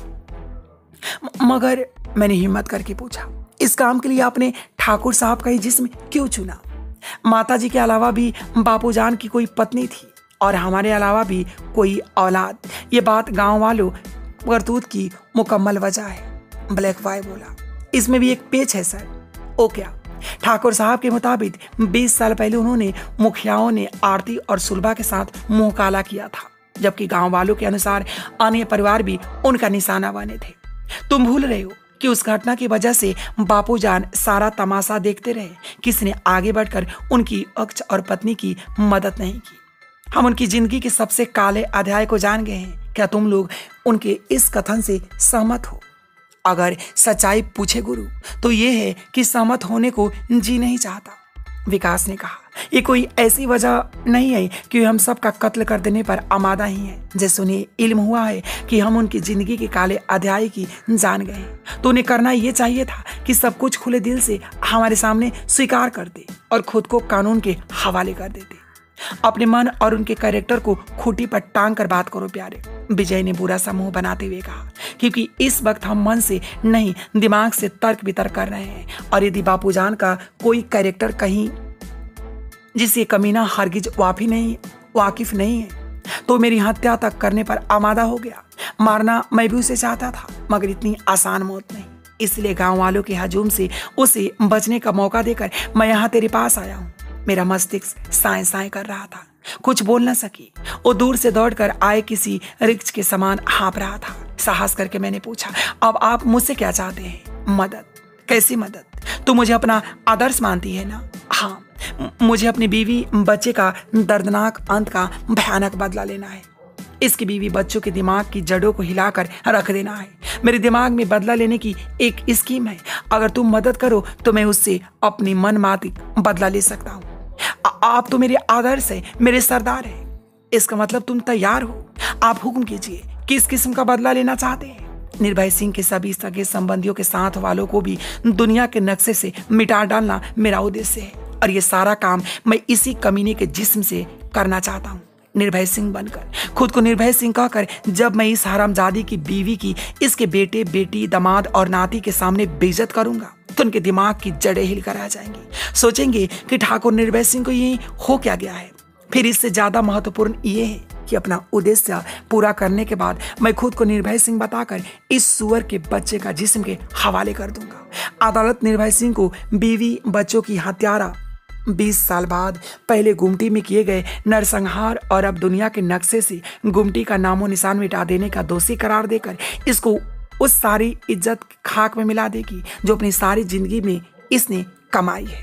मगर मैंने हिम्मत करके पूछा, इस काम के लिए आपने ठाकुर साहब का ही जिस्म क्यों चुना? माताजी के अलावा भी बापूजान की कोई पत्नी थी और हमारे अलावा भी कोई औलाद। ये बात गांव वालों करतूत की मुकम्मल वजह है। ब्लैक वाई बोला, इसमें भी एक पेच है सर। ओ क्या? ठाकुर साहब के मुताबिक 20 साल पहले उन्होंने मुखियाओं ने आरती और सुलभा के साथ मुंह काला किया था, जबकि गांव वालों के अनुसार अन्य परिवार भी उनका निशाना बने थे। तुम भूल रहे हो कि उस घटना की वजह से बापूजान सारा तमाशा देखते रहे। किसी ने आगे बढ़कर उनकी अक्ष और पत्नी की मदद नहीं की। हम उनकी जिंदगी के सबसे काले अध्याय को जान गए हैं। क्या तुम लोग उनके इस कथन से सहमत हो? अगर सच्चाई पूछे गुरु तो ये है कि सहमत होने को जी नहीं चाहता। विकास ने कहा, ये कोई ऐसी वजह नहीं है कि हम सबका कत्ल कर देने पर आमादा ही हैं। जैसे उन्हें इल्म हुआ है कि हम उनकी जिंदगी के काले अध्याय की जान गए हैं, तो उन्हें करना ये चाहिए था कि सब कुछ खुले दिल से हमारे सामने स्वीकार कर दे और खुद को कानून के हवाले कर देते। अपने मन और उनके कैरेक्टर को खूंटी पर टांग कर बात करो प्यारे, विजय ने बुरा सा मुंह बनाते हुए कहा, क्योंकि इस वक्त हम मन से नहीं दिमाग से तर्क वितर्क कर रहे हैं। और यदि बापूजान का कोई कैरेक्टर कहीं जिसे कमीना हरगिज वाकिफ नहीं है तो मेरी हत्या तक करने पर आमादा हो गया। मारना मैं भी उसे चाहता था, मगर इतनी आसान मौत नहीं। इसलिए गांव वालों के हजूम से उसे बचने का मौका देकर मैं यहाँ तेरे पास आया हूँ। मेरा मस्तिष्क साए साए कर रहा था, कुछ बोल न सकी। वो दूर से दौड़कर आए किसी रिक्श के समान हाँप रहा था। साहस करके मैंने पूछा, अब आप मुझसे क्या चाहते हैं? मदद? कैसी मदद? तू मुझे अपना आदर्श मानती है ना? हाँ, मुझे अपनी बीवी बच्चे का दर्दनाक अंत का भयानक बदला लेना है। इसकी बीवी बच्चों के दिमाग की जड़ों को हिलाकर रख देना है। मेरे दिमाग में बदला लेने की एक स्कीम है। अगर तुम मदद करो तो मैं उससे अपनी मनमातिक बदला ले सकता हूँ। आप तो मेरे आदर्श है, मेरे सरदार है। इसका मतलब तुम तैयार हो? आप हुक्म कीजिए, किस किस्म का बदला लेना चाहते हैं? निर्भय सिंह के सभी सगे संबंधियों के साथ वालों को भी दुनिया के नक्शे से मिटा डालना मेरा उद्देश्य है, और ये सारा काम मैं इसी कमीने के जिस्म से करना चाहता हूँ। निर्भय सिंह बनकर, खुद को निर्भय सिंह कहकर जब मैं इस हरामजादी की बीवी की, इसके बेटे बेटी दामाद और नाती के सामने बेइज्जत करूंगा तो उनके दिमाग की जड़ें हिलकर आ जाएंगी। सोचेंगे कि ठाकुर निर्भय सिंह को ये हो क्या गया है। फिर इससे ज्यादा महत्वपूर्ण ये है कि अपना उद्देश्य पूरा करने के बाद मैं खुद को निर्भय सिंह बताकर इस सुअर के बच्चे का जिस्म के हवाले कर दूंगा। अदालत निर्भय सिंह को बीवी बच्चों की हत्यारा 20 साल बाद पहले गुमटी में किए गए नरसंहार और अब दुनिया के नक्शे से गुमटी का नामो निशान मिटा देने का दोषी करार देकर इसको उस सारी इज्जत खाक में मिला देगी जो अपनी सारी जिंदगी में इसने कमाई है।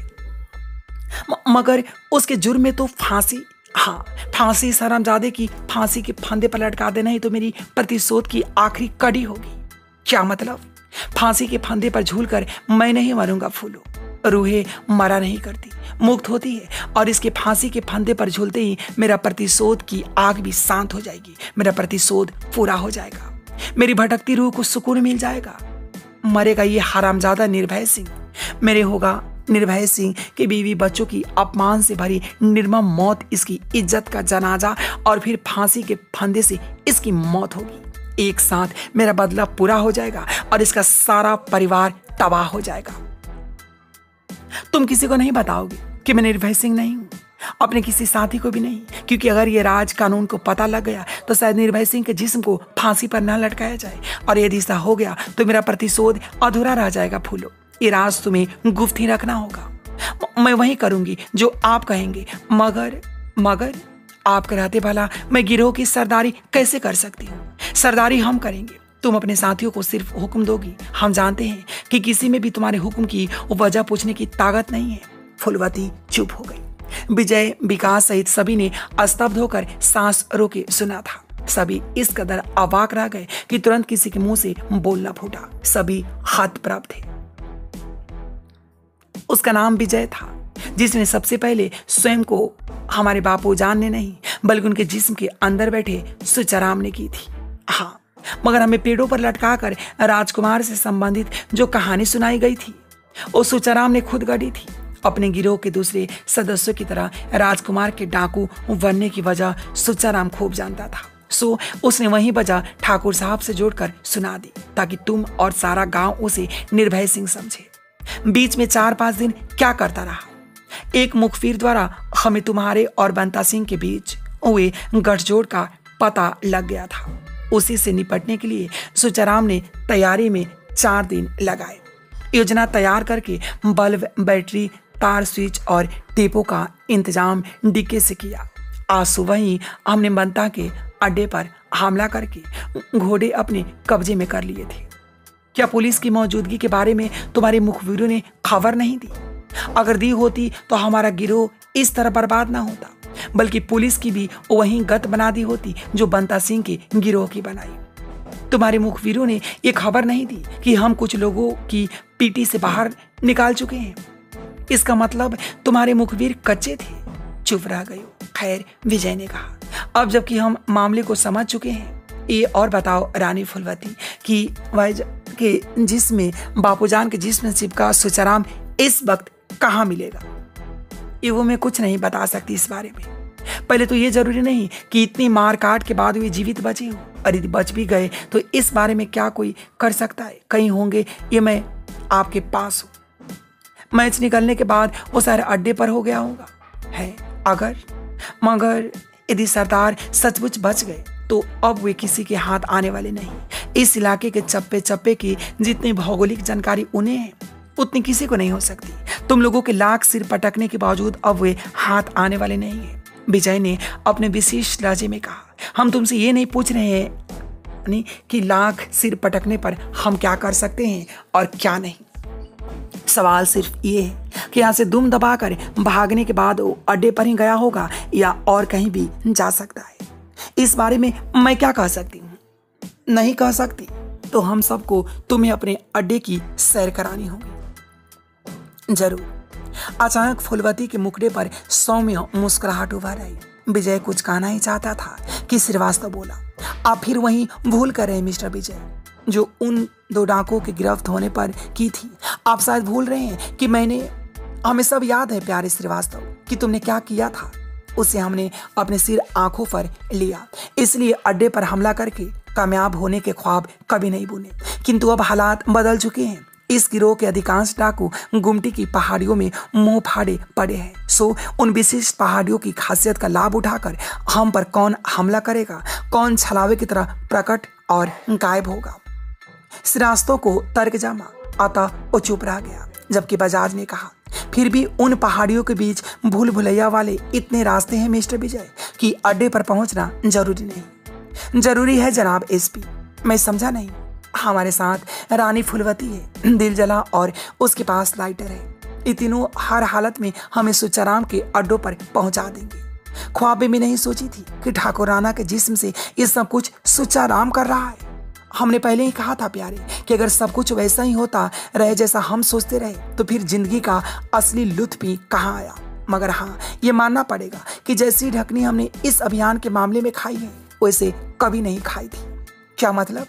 मगर उसके जुर्म में तो फांसी, हाँ फांसी, इस हरामजादे की फांसी के फंदे पर लटका देना ही तो मेरी प्रतिशोध की आखिरी कड़ी होगी। क्या मतलब? फांसी के फंदे पर झूलकर मैं नहीं मरूंगा फूलो। रूहें मरा नहीं करती, मुक्त होती है, और इसके फांसी के फंदे पर झूलते ही मेरा प्रतिशोध की आग भी शांत हो जाएगी। मेरा प्रतिशोध पूरा हो जाएगा। मेरी भटकती रूह को सुकून मिल जाएगा। मरेगा ये हरामजादा निर्भय सिंह, मेरे होगा निर्भय सिंह की बीवी बच्चों की अपमान से भरी निर्मम मौत, इसकी इज्जत का जनाजा, और फिर फांसी के फंदे से इसकी मौत होगी। एक साथ मेरा बदला पूरा हो जाएगा और इसका सारा परिवार तबाह हो जाएगा। तुम किसी को नहीं बताओगे कि मैं निर्भय सिंह नहीं हूं, अपने किसी साथी को भी नहीं, क्योंकि अगर ये राज कानून को पता लग गया तो शायद निर्भय सिंह के जिस्म को फांसी पर न लटकाया जाए, और यदि ऐसा हो गया तो मेरा प्रतिशोध अधूरा रह जाएगा फूलो। ये राज तुम्हें गुप्त ही रखना होगा। मैं वही करूंगी जो आप कहेंगे, मगर आप कहते भला मैं गिरोह की सरदारी कैसे कर सकती हूँ? सरदारी हम करेंगे, तुम अपने साथियों को सिर्फ हुक्म दोगी। हम जानते हैं कि किसी में भी तुम्हारे हुक्म की वजह पूछने की ताकत नहीं है। फूलवती चुप हो गई। विजय, विकास सहित सभी ने स्तब्ध होकर सांस रोके सुना था। सभी इस कदर अवाक रह गए कि तुरंत किसी के मुंह से बोलना फूटा। सभी हतप्रभ थे। उसका नाम विजय था, जिसने सबसे पहले स्वयं को हमारे बापूजान ने नहीं बल्कि उनके जिस्म के अंदर बैठे सुचराम ने की थी। हाँ, मगर हमें पेड़ों पर लटकाकर राजकुमार से संबंधित जो कहानी सुनाई गई थी वो सुचराम ने खुद गढ़ी थी। अपने गिरोह के दूसरे सदस्यों की तरह राजकुमार के डाकू बनने की वजह सुचराम खूब जानता था। सो उसने वही वजह ठाकुर साहब से जोड़कर सुना दी ताकि तुम और सारा गांव उसे निर्भय सिंह समझे। बीच में 4-5 दिन क्या करता रहा। एक मुखबिर द्वारा हमें तुम्हारे और बंता सिंह के बीच हुए गठजोड़ का पता लग गया था। उसी से निपटने के लिए सुचराम ने तैयारी में 4 दिन लगाए। योजना तैयार करके बल्ब, बैटरी, तार, स्विच और टेपों का इंतजाम डिक्के से किया। आज सुबह ही हमने बंता के अड्डे पर हमला करके घोड़े अपने कब्जे में कर लिए थे। क्या पुलिस की मौजूदगी के बारे में तुम्हारे मुखबिरों ने खबर नहीं दी? अगर दी होती तो हमारा गिरोह इस तरह बर्बाद ना होता, बल्कि पुलिस की भी वही गत बना दी होती जो बंता सिंह के गिरोह की बनाई। तुम्हारे मुखबिरों ने ये खबर नहीं दी कि हम कुछ लोगों की पीटी से बाहर निकाल चुके हैं। इसका मतलब तुम्हारे मुखबिर कच्चे थे, चुप रह गए। खैर, विजय ने कहा, अब जबकि हम मामले को समझ चुके हैं, ये और बताओ रानी फूलवती कि के जिसमें बापूजान के जिस्म में चिपका सुचराम इस वक्त कहाँ मिलेगा? ये वो मैं कुछ नहीं बता सकती इस बारे में। पहले तो ये जरूरी नहीं कि इतनी मार काट के बाद वे जीवित बचे हो, और यदि बच भी गए तो इस बारे में क्या कोई कर सकता है? कहीं होंगे ये मैं आपके पास हूं। मैच निकलने के बाद वो सारे अड्डे पर हो गया होगा है। मगर यदि सरदार सचमुच बच गए तो अब वे किसी के हाथ आने वाले नहीं। इस इलाके के चप्पे चप्पे की जितनी भौगोलिक जानकारी उन्हें है उतनी किसी को नहीं हो सकती। तुम लोगों के लाख सिर पटकने के बावजूद अब वे हाथ आने वाले नहीं है। विजय ने अपने विशेष लहजे में कहा, हम तुमसे ये नहीं पूछ रहे हैं कि लाख सिर पटकने पर हम क्या कर सकते हैं और क्या नहीं। सवाल सिर्फ ये है कि यहाँ से दुम दबाकर भागने के बाद वो अड्डे पर ही गया होगा या और कहीं भी जा सकता है। इस बारे में मैं क्या कह सकती हूँ? नहीं कह सकती तो हम सबको तुम्हें अपने अड्डे की सैर करानी होगी। जरूर। अचानक फूलवती के मुखड़े पर सौम्य मुस्कुराहट उभर आई। विजय कुछ कहना ही चाहता था कि श्रीवास्तव बोला, आप फिर वहीं भूल कर रहे हैं मिस्टर विजय, जो उन 2 डाकुओं के गिरफ्त होने पर की थी। आप शायद भूल रहे हैं कि हमें सब याद है प्यारे श्रीवास्तव कि तुमने क्या किया था। उसे हमने अपने सिर आंखों पर लिया, इसलिए अड्डे पर हमला करके कामयाब होने के ख्वाब कभी नहीं बुने। किंतु अब हालात बदल चुके हैं। इस गिरोह के अधिकांश डाकू गुमटी की पहाड़ियों में मुंह फाड़े पड़े हैं। सो उन विशिष्ट पहाड़ियों की खासियत का लाभ उठाकर हम पर कौन हमला करेगा, कौन छलावे की तरह प्रकट और गायब होगा। श्रीवास्तव को तर्क जमा, अतः वो चुप रह गया। जबकि बजाज ने कहा, फिर भी उन पहाड़ियों के बीच भूल भुलैया वाले इतने रास्ते हैं मिस्टर विजय कि अड्डे पर पहुंचना जरूरी नहीं। जरूरी है जनाब एसपी। मैं समझा नहीं। हमारे साथ रानी फूलवती है, दिल जला और उसके पास लाइटर है। ये तीनों हर हालत में हमें सुचराम के अड्डों पर पहुंचा देंगे। ख्वाब में नहीं सोची थी कि ठाकुर राणा के जिस्म से ये सब कुछ सुचराम कर रहा है। हमने पहले ही कहा था प्यारे कि अगर सब कुछ वैसा ही होता रहे जैसा हम सोचते रहे तो फिर जिंदगी का असली लुत्फ ही कहाँ आया। मगर हाँ, ये मानना पड़ेगा कि जैसी ढकनी हमने इस अभियान के मामले में खाई है वैसे कभी नहीं खाई थी। क्या मतलब?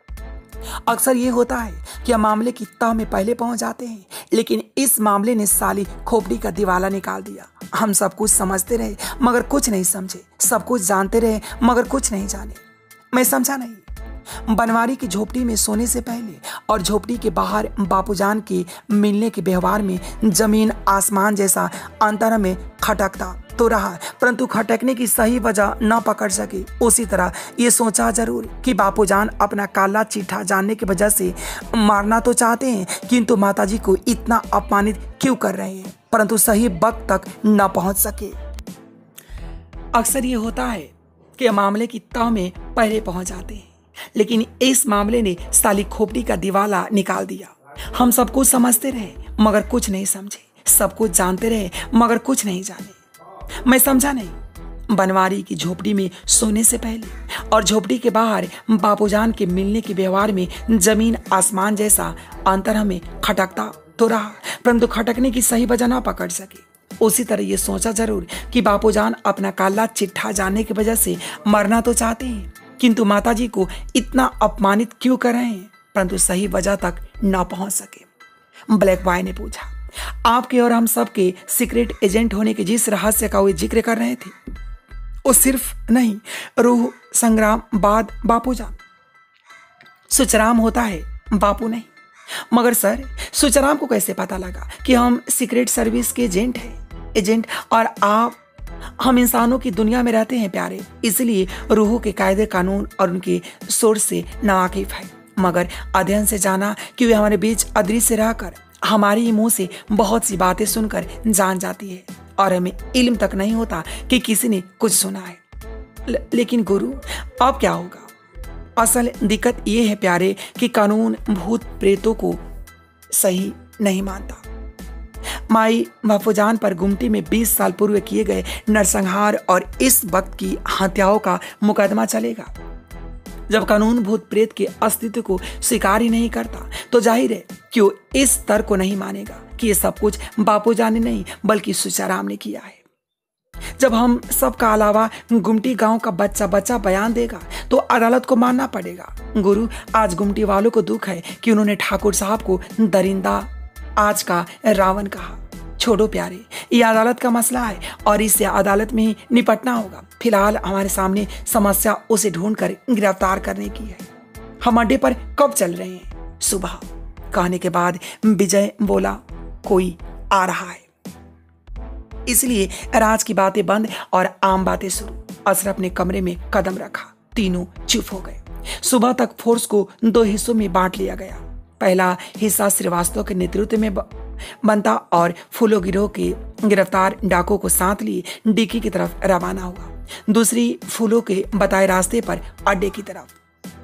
अक्सर ये होता है कि हम मामले की तह में पहले पहुंच जाते हैं, लेकिन इस मामले ने साली खोपड़ी का दिवाला निकाल दिया। हम सब कुछ समझते रहे मगर कुछ नहीं समझे, सब कुछ जानते रहे मगर कुछ नहीं जाने। मैं समझा नहीं। बनवारी की झोपड़ी में सोने से पहले और झोपड़ी के बाहर बापूजान के मिलने के व्यवहार में जमीन आसमान जैसा अंतर में खटकता तो रहा, परंतु खटकने की सही वजह न पकड़ सके। उसी तरह ये सोचा जरूर कि बापूजान अपना काला चिट्ठा जानने की वजह से मारना तो चाहते हैं, किंतु माताजी को इतना अपमानित क्यों कर रहे हैं, परंतु सही वक्त तक न पहुंच सके। अक्सर ये होता है कि मामले की तह में पहले पहुंच जाते हैं, लेकिन इस मामले ने साली खोपड़ी का दिवाला निकाल दिया। हम सब कुछ समझते रहे मगर कुछ नहीं समझे, सब कुछ जानते रहे मगर कुछ नहीं जाने। मैं समझा नहीं। बनवारी की झोपड़ी में सोने से पहले और झोपड़ी के बाहर बापूजान के मिलने के व्यवहार में जमीन आसमान जैसा अंतर हमें खटकता तो रहा, परंतु खटकने की सही वजह ना पकड़ सके। उसी तरह ये सोचा जरूर कि बापूजान अपना काला चिट्ठा जानने की वजह से मरना तो चाहते हैं, किंतु माताजी को इतना अपमानित क्यों कर रहे हैं, परंतु सही वजह तक न पहुंच सके। ब्लैक बॉय ने पूछा, आपके और हम सब के सीक्रेट एजेंट होने के जिस रहस्य का वो जिक्र कर रहे थे, वो सिर्फ नहीं रूह संग्राम बाद बापूजान। सुचराम होता है, बापू नहीं। मगर सर, सुचराम को कैसे पता लगा कि हम सीक्रेट सर्विस के एजेंट और आप? हम इंसानों की दुनिया में रहते हैं प्यारे, इसलिए रूहों के कायदे कानून और उनके सोर्स से नावाकिफ है। मगर अध्ययन से जाना कि वे हमारे बीच अदृश्य रहकर हमारी मुंह से बहुत सी बातें सुनकर जान जाती है और हमें इल्म तक नहीं होता कि किसी ने कुछ सुना है। लेकिन गुरु, अब क्या होगा? असल दिक्कत ये है प्यारे कि कानून भूत प्रेतों को सही नहीं मानता। माई बापूजान पर गुमटी में 20 साल पूर्व किए गए नरसंहार और इस वक्त की हत्याओं का मुकदमा चलेगा। जब कानून भूत प्रेत के अस्तित्व को स्वीकार ही नहीं करता तो जाहिर है कि वो इस तर्क को नहीं मानेगा कि ये सब कुछ बापूजान ने नहीं बल्कि सुचाराम ने किया है। जब हम सबका अलावा गुमटी गांव का बच्चा बच्चा बयान देगा तो अदालत को मानना पड़ेगा। गुरु, आज गुमटी वालों को दुख है कि उन्होंने ठाकुर साहब को दरिंदा आज का रावण कहा। छोड़ो प्यारे, ये अदालत का मसला है और इससे अदालत में ही निपटना होगा। फिलहाल हमारे सामने समस्या उसे ढूंढकर गिरफ्तार करने की है। हम अड्डे पर कब चल रहे हैं? सुबह। कहने के बाद विजय बोला, कोई आ रहा है। इसलिए राज की बातें बंद और आम बातें शुरू। अशरफ ने कमरे में कदम रखा। तीनों चुप हो गए। सुबह तक फोर्स को 2 हिस्सों में बांट लिया गया। पहला हिस्सा श्रीवास्तव के नेतृत्व में बनता और फूलो गिरोह के गिरफ्तार डाकुओं को साथ लिए डिक्की की तरफ रवाना हुआ। दूसरी फूलों के बताए रास्ते पर अड्डे की तरफ।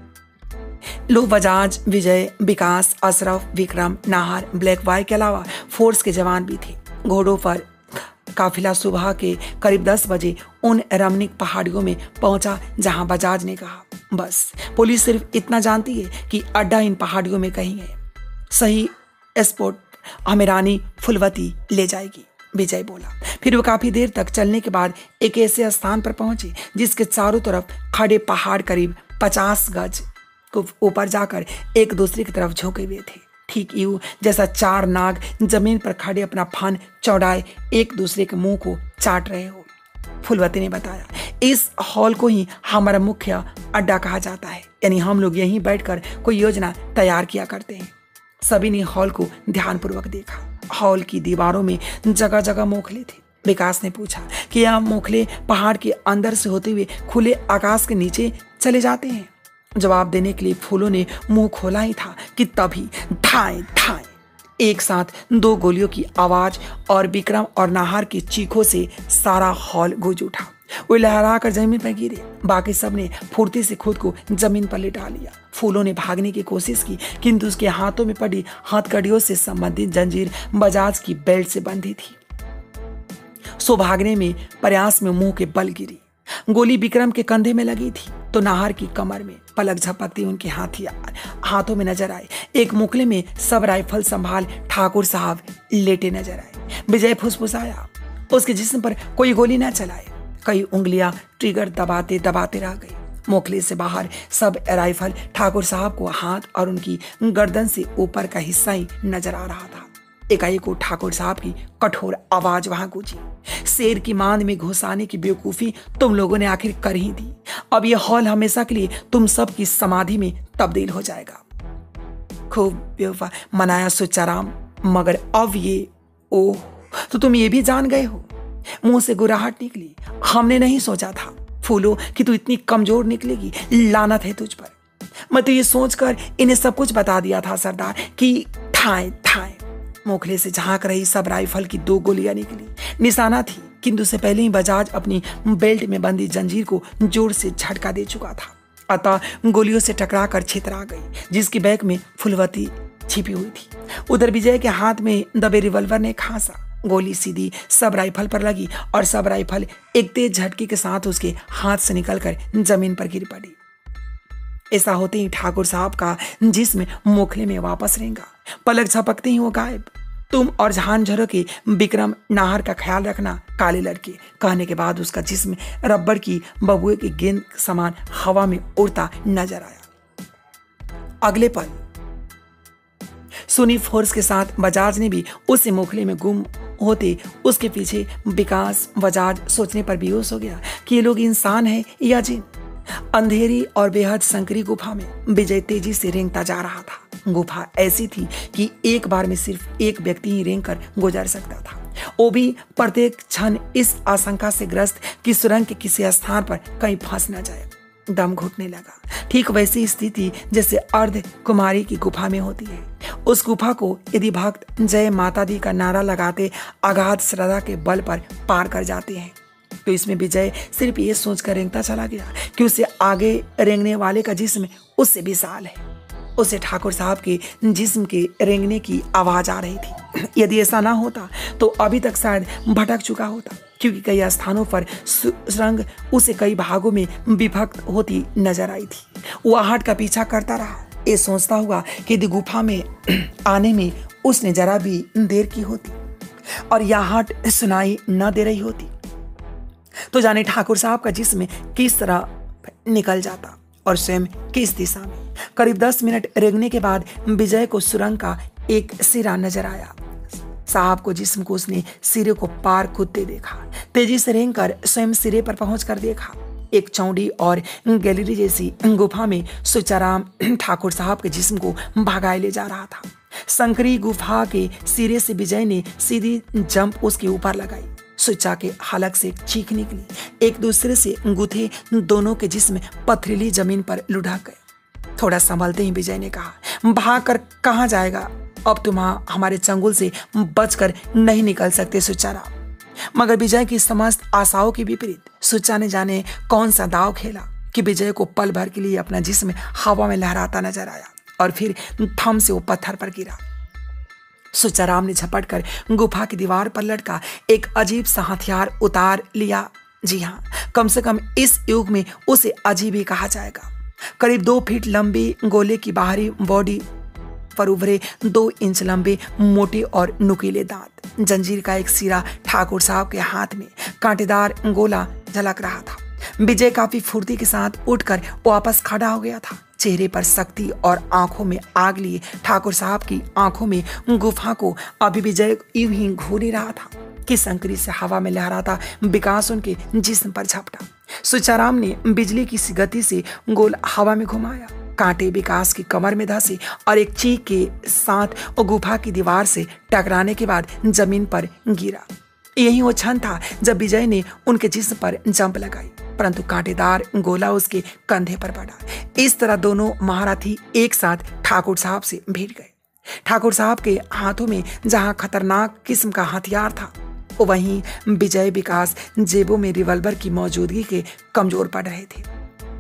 लो बजाज, विजय, विकास, अशरफ, विक्रम, नाहर, ब्लैक बॉय के अलावा फोर्स के जवान भी थे। घोड़ों पर काफिला सुबह के करीब 10 बजे उन रमणीक पहाड़ियों में पहुंचा जहां बजाज ने कहा, बस पुलिस सिर्फ इतना जानती है कि अड्डा इन पहाड़ियों में कहीं है। सही स्पॉट हमें रानी फुलवती ले जाएगी, विजय बोला। फिर वो काफी देर तक चलने के बाद एक ऐसे स्थान पर पहुंचे जिसके चारों तरफ खड़े पहाड़ करीब 50 गज को ऊपर जाकर एक दूसरे की तरफ झुके हुए थे। ठीक यूं जैसा 4 नाग जमीन पर खड़े अपना फन चौड़ाए एक दूसरे के मुंह को चाट रहे हो। फुलवती ने बताया, इस हॉल को ही हमारा मुख्य अड्डा कहा जाता है, यानी हम लोग यहीं बैठकर कोई योजना तैयार किया करते हैं। सभी ने हॉल को ध्यानपूर्वक देखा। हॉल की दीवारों में जगह जगह मोखले थे। विकास ने पूछा कि यह मोखले पहाड़ के अंदर से होते हुए खुले आकाश के नीचे चले जाते हैं। जवाब देने के लिए फूलों ने मुंह खोला ही था कि तभी ठाए ठाए एक साथ 2 गोलियों की आवाज और विक्रम और नाहर की चीखों से सारा हॉल गूंज उठा। वो लहराकर जमीन पर गिरे। बाकी सब ने फुर्ती से खुद को जमीन पर लिटा लिया। फूलों ने भागने की कोशिश की, किंतु उसके हाथों में पड़ी हथकड़ियों से संबंधित जंजीर बजाज की बेल्ट से बंधी थी। सो भागने में प्रयास में मुंह के बल गिरी। गोली विक्रम के कंधे में लगी थी तो नाहर की कमर में। पलक झपकती उनके हाथों में नजर आए। एक मुकले में सब राइफल संभाल ठाकुर साहब लेटे नजर आए। विजय फुसफुसाया, उसके जिस्म पर कोई गोली न चलाए। कई उंगलियां ट्रिगर दबाते दबाते रह गई। मोखले से बाहर सब राइफल ठाकुर साहब को हाथ और उनकी गर्दन से ऊपर का हिस्सा ही नजर आ रहा था। एकाएक को ठाकुर साहब की कठोर आवाज वहां गूंजी, शेर की मांद में घुसाने की बेवकूफी तुम लोगों ने आखिर कर ही दी। अब यह हॉल हमेशा के लिए तुम सब की समाधि में तब्दील हो जाएगा। खूब बेवफा मनाया सुचाराम, मगर अब ये ओह, तो तुम ये भी जान गए हो? मुंह से गुराहट निकली। हमने नहीं सोचा था फूलो कि तू इतनी कमजोर निकलेगी। लानत है तुझ पर। मैं तो ये सोचकर इन्हें सब कुछ बता दिया था सरदार कि ठाए ठाए। मोखले से झांक रही सब राइफल की 2 गोलियां निकली। निशाना थी, किंतु से पहले ही बजाज अपनी बेल्ट में बंधी जंजीर को जोर से झटका दे चुका था। अतः गोलियों से टकराकर छितरा गई, जिसकी बैग में फुलवती छिपी हुई थी। उधर विजय के हाथ में दबे रिवॉल्वर ने खांसा। गोली सीधी सब राइफल पर लगी और सब राइफल एक तेज झटके के साथ उसके हाथ से निकलकर जमीन पर गिर पड़ी। ऐसा होते ही ठाकुर साहब का जिस्म मोखले में वापस रेंगा। पलक झपकते ही वो गायब। तुम और जहान झरो के विक्रम नाहर का ख्याल रखना, काले लड़के, कहने के बाद उसका जिस्म रबड़ की बबुए की गेंद समान हवा में उड़ता नजर आया। अगले पल सुनी फोर्स के साथ बजाज ने भी उसे मोखले में गुम होते उसके पीछे विकास बजाज सोचने पर बेहोश हो गया कि ये लोग इंसान है या जिन। अंधेरी और बेहद संकरी गुफा में विजय तेजी से रेंगता जा रहा था। गुफा ऐसी थी कि एक बार में सिर्फ एक व्यक्ति ही रेंग कर गुजर सकता था, वो भी प्रत्येक क्षण इस आशंका से ग्रस्त कि सुरंग के किसी स्थान पर कहीं फंस न जाए। दम घुटने लगा। ठीक वैसी स्थिति जैसे अर्ध कुमारी की गुफा में होती है। उस गुफा को यदि भक्त जय माता दी का नारा लगाते अगाध श्रद्धा के बल पर पार कर जाते हैं, तो इसमें विजय सिर्फ ये सोचकर रेंगता चला गया कि उसे आगे रेंगने वाले का जिस्म उससे विशाल है। उसे ठाकुर साहब के जिस्म के रेंगने की आवाज आ रही थी। यदि ऐसा ना होता तो अभी तक शायद भटक चुका होता, क्योंकि कई स्थानों पर सुरंग उसे कई भागों में विभक्त होती नजर आई थी। वो आहट का पीछा करता रहा, ये सोचता हुआ कि यदि गुफा में आने में उसने जरा भी देर की होती और यह आहट सुनाई न दे रही होती, तो जाने ठाकुर साहब का जिस्म किस तरह निकल जाता और स्वयं किस दिशा में। करीब 10 मिनट रेंगने के बाद विजय को सुरंग का एक सिरा नजर आया। साहब को जिस्म को उसने सिरे को पार कूदते देखा। तेजी से रेंग कर स्वयं सिरे पर पहुंचकर देखा। एक चौड़ी और गैलरी जैसी गुफा में सुचाराम ठाकुर साहब के जिस्म को भगाए ले जा रहा था। संकरी गुफा के सिरे से विजय ने सीधी जंप उसके ऊपर लगाई। सुचा के हलक से एक चीख निकली। एक दूसरे से गुथे दोनों के जिस्म पथरीली जमीन पर लुढ़क गए। थोड़ा संभलते ही विजय ने कहा, भाग कर कहाँ जाएगा? अब तुम हमारे चंगुल से बचकर नहीं निकल सकते सुचाराम। मगर विजय की समस्त आशाओं के विपरीत सुचा ने जाने कौन सा दाव खेला कि विजय को पल भर के लिए अपना जिस्म हवा में लहराता नजर आया और फिर थम से वो पत्थर पर गिरा। सुचाराम ने झपट कर गुफा की दीवार पर लटका एक अजीब सा हथियार उतार लिया। जी हाँ, कम से कम इस युग में उसे अजीब ही कहा जाएगा। करीब 2 फीट लंबी गोले की बाहरी बॉडी पर उभरे 2 इंच लंबे मोटे और नुकीले दांत। जंजीर का एक सिरा ठाकुर साहब के हाथ में कांटेदार गोला झलक रहा था। विजय काफी फुर्ती के साथ उठकर वापस खड़ा हो गया था। चेहरे पर सख्ती और आंखों में आग लिए ठाकुर साहब की आंखों में गुफा को अभी विजय यूं ही घूर ही रहा था कि संकरी से हवा में लहराता विकास उनके जिस्म पर झपटा। सुचाराम ने बिजली की सी गति से गोल हवा में घुमाया। कांटे विकास की कमर में धंसे और एक चीख के साथ वो गुफा की दीवार से टकराने के बाद जमीन पर गिरा। यही वो क्षण था जब विजय ने उनके जिस्म पर जंप लगाई, परंतु कांटेदार गोला उसके कंधे पर पड़ा। इस तरह दोनों महारथी एक साथ ठाकुर साहब से भिड़ गए। ठाकुर साहब के हाथों में जहां खतरनाक किस्म का हथियार था, वहीं विजय विकास जेबों में रिवॉल्वर की मौजूदगी के कमजोर पड़ रहे थे।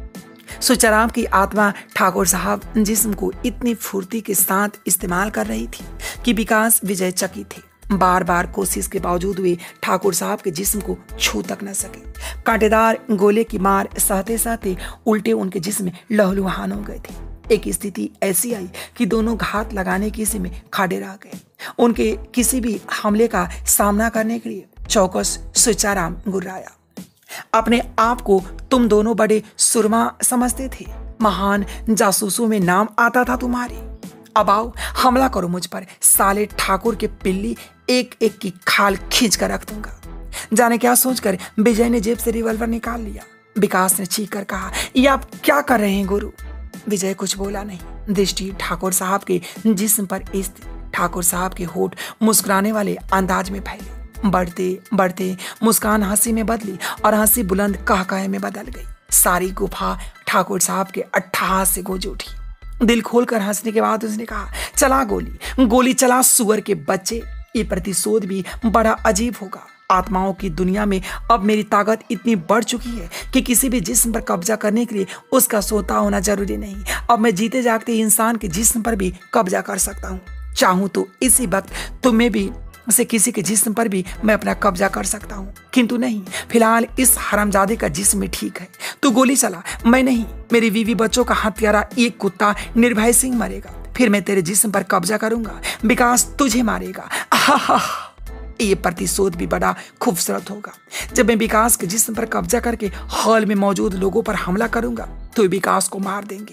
सुचाराम की आत्मा ठाकुर साहब जिस्म को इतनी फुर्ती के साथ इस्तेमाल कर रही थी कि विकास विजय चकित थे। बार बार कोशिश के बावजूद वे ठाकुर साहब के जिस्म को छू तक न सके। कांटेदार गोले की मार सहते सहते उल्टे उनके जिस्म लहलुहान हो गए थे। एक स्थिति ऐसी आई कि दोनों घात लगाने की में खड़े रह गए। उनके किसी भी हमले का सामना करने के लिए चौकस सुचाराम गुर्राया। अपने आप को तुम दोनों बड़े सुरमा समझते थे, महान जासूसों में नाम आता था तुम्हारे। अब आओ, हमला करो मुझ पर, साले ठाकुर के पिल्ली एक एक की खाल खींच कर रख दूंगा। जाने क्या सोचकर विजय ने जेब से रिवॉल्वर निकाल लिया। विकास ने चीख कर कहा, ये आप क्या कर रहे हैं गुरु? विजय कुछ बोला नहीं। दृष्टि ठाकुर साहब के जिस्म पर स्थित। ठाकुर साहब के होठ मुस्कुराने वाले अंदाज में फैले। बढ़ते बढ़ते मुस्कान हंसी में बदली और हंसी बुलंद कहकहे में बदल गई। सारी गुफा ठाकुर साहब के अट्टहास से गूंज उठी। दिल खोलकर हंसने के बाद उसने कहा, चला गोली, गोली चला सुअर के बच्चे। ये प्रतिशोध भी बड़ा अजीब होगा। आत्माओं की दुनिया में अब मेरी ताकत इतनी बढ़ चुकी है कि किसी भी जिस्म पर कब्जा करने के लिए उसका सोता होना जरूरी नहीं। अब मैं जीते जागते इंसान के जिस्म पर भी कब्जा कर सकता हूँ। चाहूँ तो इसी वक्त तुम्हें भी से किसी के जिस्म पर भी मैं अपना कब्जा कर सकता हूँ, किंतु नहीं, फिलहाल इस हरामजादे का जिस्म ठीक है। तू गोली चला, मैं नहीं। मेरी बीवी बच्चों का हत्यारा एक कुत्ता निर्भय सिंह मरेगा, फिर मैं तेरे जिस्म पर कब्जा करूंगा। विकास तुझे मारेगा। ये प्रतिशोध भी बड़ा खूबसूरत होगा। जब मैं विकास के जिस्म पर कब्जा करके हॉल में मौजूद लोगों पर हमला करूंगा तो विकास को मार देंगे।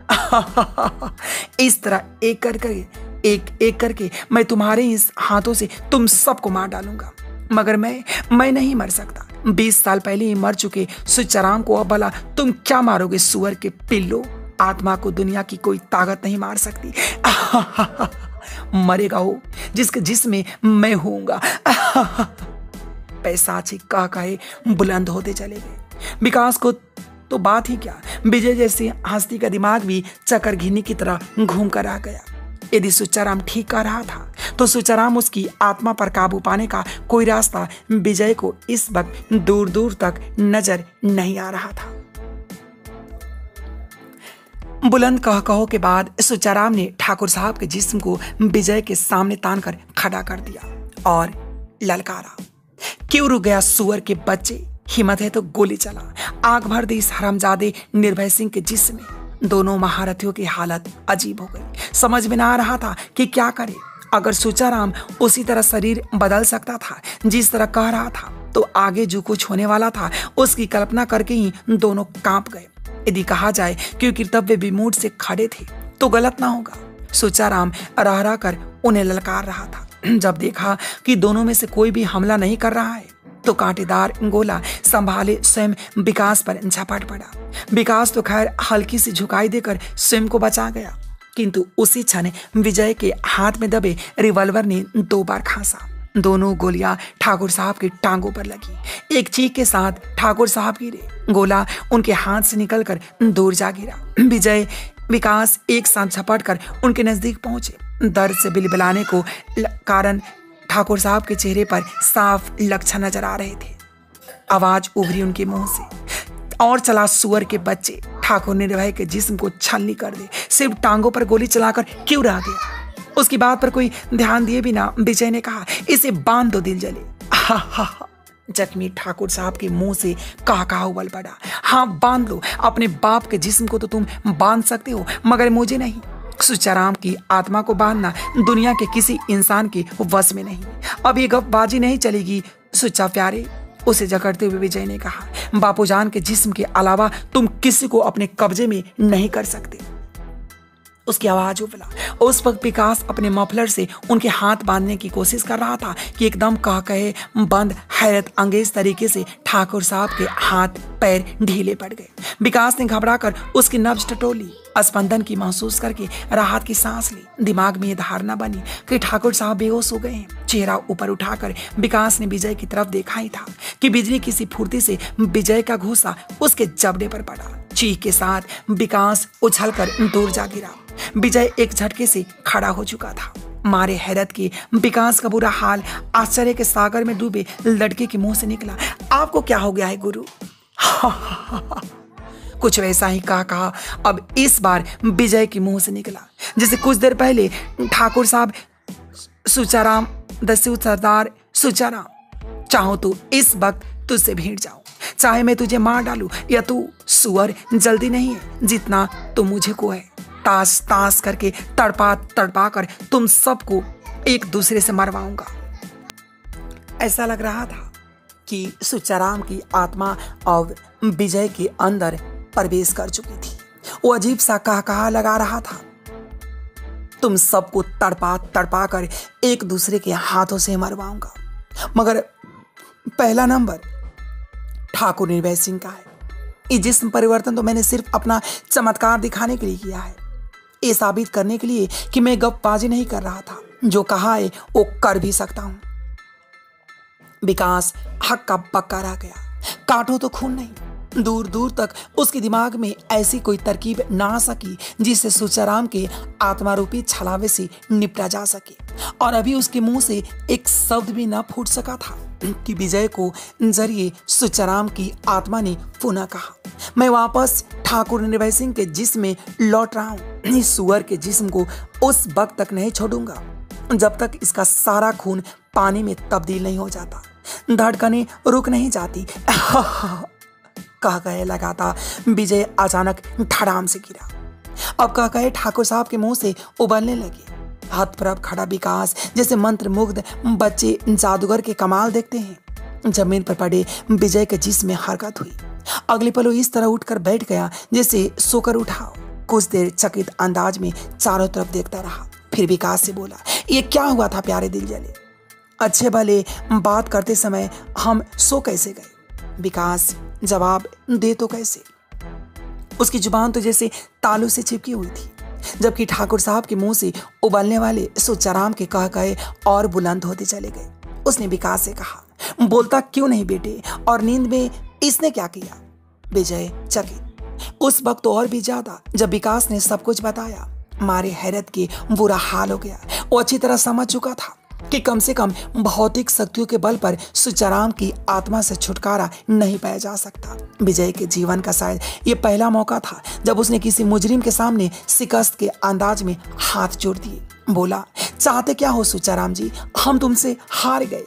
इस तरह एक एक करके मैं तुम्हारे इस हाथों से तुम सबको मार डालूंगा। मगर मैं नहीं मर सकता। 20 साल पहले ही मर चुके सुचाराम को अब भला तुम क्या मारोगे? सुअर के पिल्लो, आत्मा को दुनिया की कोई ताकत नहीं मार सकती। मरेगा वो जिसके जिसमें मैं होऊंगा। पैसाची कह कहे बुलंद होते चले गए। विकास को तो बात ही क्या, विजय जैसी हस्ती का दिमाग भी चक्कर घिन्नी की तरह घूम कर आ गया। यदि सुचाराम ठीक कर रहा था तो सुचाराम उसकी आत्मा पर काबू पाने का कोई रास्ता विजय को इस वक्त दूर दूर तक नजर नहीं आ रहा था। बुलंद कहो के बाद सुचाराम ने ठाकुर साहब के जिस्म को विजय के सामने तानकर खड़ा कर दिया और ललकारा, क्यों रुक गया सुअर के बच्चे? हिम्मत है तो गोली चला। आग भर दी इस हरामजादे निर्भय सिंह के जिस्म में। दोनों महारथियों की हालत अजीब हो गई। समझ में ना आ रहा था कि क्या करे। अगर सुचाराम उसी तरह शरीर बदल सकता था जिस तरह कह रहा था तो आगे जो कुछ होने वाला था उसकी कल्पना करके ही दोनों कांप गए। यदि कहा जाए कि कर्तव्य विमूढ़ से खड़े थे तो गलत ना होगा। सुचाराम रह रह कर उन्हें ललकार रहा था। जब देखा कि दोनों में से कोई भी हमला नहीं कर रहा है तो कांटेदार गोला संभाले स्वयं विकास पर झपट पड़ा। विकास तो खैर हल्की सी झुकाई देकर स्वयं को बचा गया, किंतु उसी क्षण विजय के हाथ में दबे रिवॉल्वर ने 2 बार खांसा। दोनों गोलियां ठाकुर साहब की टांगों पर लगी। एक चीख के साथ ठाकुर साहब गिरे। गोला उनके हाथ से निकलकर दूर जा गिरा। विजय विकास एक साथ झपट कर उनके नजदीक पहुंचे। दर्द से बिलबिलाने को कारण ठाकुर साहब के चेहरे पर साफ लक्षण नजर आ रहे थे। आवाज उभरी उनके मुंह से, और चला सुअर के बच्चे, ठाकुर निर्भय के जिस्म को छलनी कर दे। सिर्फ टांगों पर गोली चलाकर क्यों रह गया? उसकी बात पर कोई ध्यान दिए बिना विजय ने कहा, इसे बांध दो, दिल जले। जख्मी ठाकुर साहब के मुंह से कहा उबल पड़ा। हाँ, बांध लो। अपने बाप के जिस्म को तो तुम बांध सकते हो, मगर मुझे नहीं। सुचाराम की आत्मा को बांधना दुनिया के किसी इंसान के वश में नहीं। अब ये गपबाजी नहीं चलेगी सुच्चा प्यारे, उसे जकड़ते हुए विजय ने कहा। बापूजान के जिस्म के अलावा तुम किसी को अपने कब्जे में नहीं कर सकते। उसकी आवाज उबला। उस वक्त विकास अपने मफलर से उनके हाथ बांधने की कोशिश कर रहा था कि एकदम कहे बंद हैरत अंगेज तरीके से ठाकुर साहब के हाथ पैर ढीले पड़ गए। विकास ने घबराकर उसकी नब्ज टटोली। स्पंदन की महसूस करके राहत की सांस ली। दिमाग में यह धारणा बनी कि ठाकुर साहब बेहोश हो गए हैं। चेहरा ऊपर उठाकर विकास ने विजय की तरफ देखा ही था कि बिजली किसी फुर्ती से विजय का घूंसा उसके जबड़े पर पड़ा। चीख के साथ विकास उछलकर दूर जा गिरा। विजय एक झटके से खड़ा हो चुका था। मारे हैरत के विकास का बुरा हाल आश्चर्य के सागर में डूबे लड़के के मुंह से निकला, आपको क्या हो गया है गुरु? कुछ वैसा ही कहा अब इस बार विजय के मुंह से निकला जैसे कुछ देर पहले ठाकुर साहब सुचाराम दस्यु सरदार सुचाराम, चाहो तो इस वक्त तुझसे भिड़ जाऊं, चाहे मैं तुझे मार डालूं या तू सुअर, जल्दी नहीं है जितना तो मुझे को है। ताश ताश करके तड़पा कर तुम सबको एक दूसरे से मरवाऊंगा। ऐसा लग रहा था कि सुचाराम की आत्मा अब विजय के अंदर प्रवेश कर चुकी थी। वो अजीब सा कहा लगा रहा था, तुम सबको तड़पा कर एक दूसरे के हाथों से मरवाऊंगा, मगर पहला नंबर ठाकुर निर्भय सिंह का है। ये जिस्म परिवर्तन तो मैंने सिर्फ अपना चमत्कार दिखाने के लिए किया है, ये साबित करने के लिए कि मैं गपबाजी नहीं कर रहा था, जो कहा है वो कर भी सकता हूं। विकास हक्का बक्का रह गया। काटो तो खून नहीं। दूर दूर तक उसके दिमाग में ऐसी कोई तरकीब ना आ सकी जिससे सुचाराम के आत्मारूपी छलावे से निपटा जा सके, और अभी उसके मुंह से एक शब्द भी ना फूट सका था। कि विजय को जरिए सुचाराम की आत्मा ने पुनः कहा, मैं वापस ठाकुर निर्भय सिंह के जिस्म में लौट रहा हूं। इस सुअर के जिस्म को उस वक्त तक नहीं छोड़ूंगा जब तक इसका सारा खून पानी में तब्दील नहीं हो जाता, धड़कनें रुक नहीं जाती। कह कहे लगाता विजय अचानक धड़ाम से गिरा। अब कह कहे ठाकुर साहब के मुंह से उबलने लगे। हतप्रभ खड़ा विकास जैसे मंत्र मुग्ध बच्चे जादूगर के कमाल देखते हैं। जमीन पर पड़े विजय के जिस्म में हरकत हुई। अगले पल वो इस तरह उठकर बैठ गया जैसे सोकर उठा हो। कुछ देर चकित अंदाज में चारों तरफ देखता रहा, फिर विकास से बोला, ये क्या हुआ था प्यारे दिल जले? अच्छे भले बात करते समय हम सो कैसे गए? विकास जवाब दे तो कैसे? उसकी जुबान तो जैसे तालू से चिपकी हुई थी, जबकि ठाकुर साहब के मुंह से उबलने वाले सुचाराम के कह कहे और बुलंद होते चले गए। उसने विकास से कहा, बोलता क्यों नहीं बेटे, और नींद में इसने क्या किया? विजय चकित, उस वक्त तो और भी ज्यादा। जब विकास ने सब कुछ बताया, मारे हैरत के बुरा हाल हो गया। वो अच्छी तरह समझ चुका था कि कम से कम भौतिक शक्तियों के बल पर सुचाराम की आत्मा से छुटकारा नहीं पाया जा सकता। विजय के जीवन का शायद ये पहला मौका था जब उसने किसी मुजरिम के सामने शिकस्त के अंदाज में हाथ जोड़ दिए। बोला, चाहते क्या हो सुचाराम जी? हम तुमसे हार गए।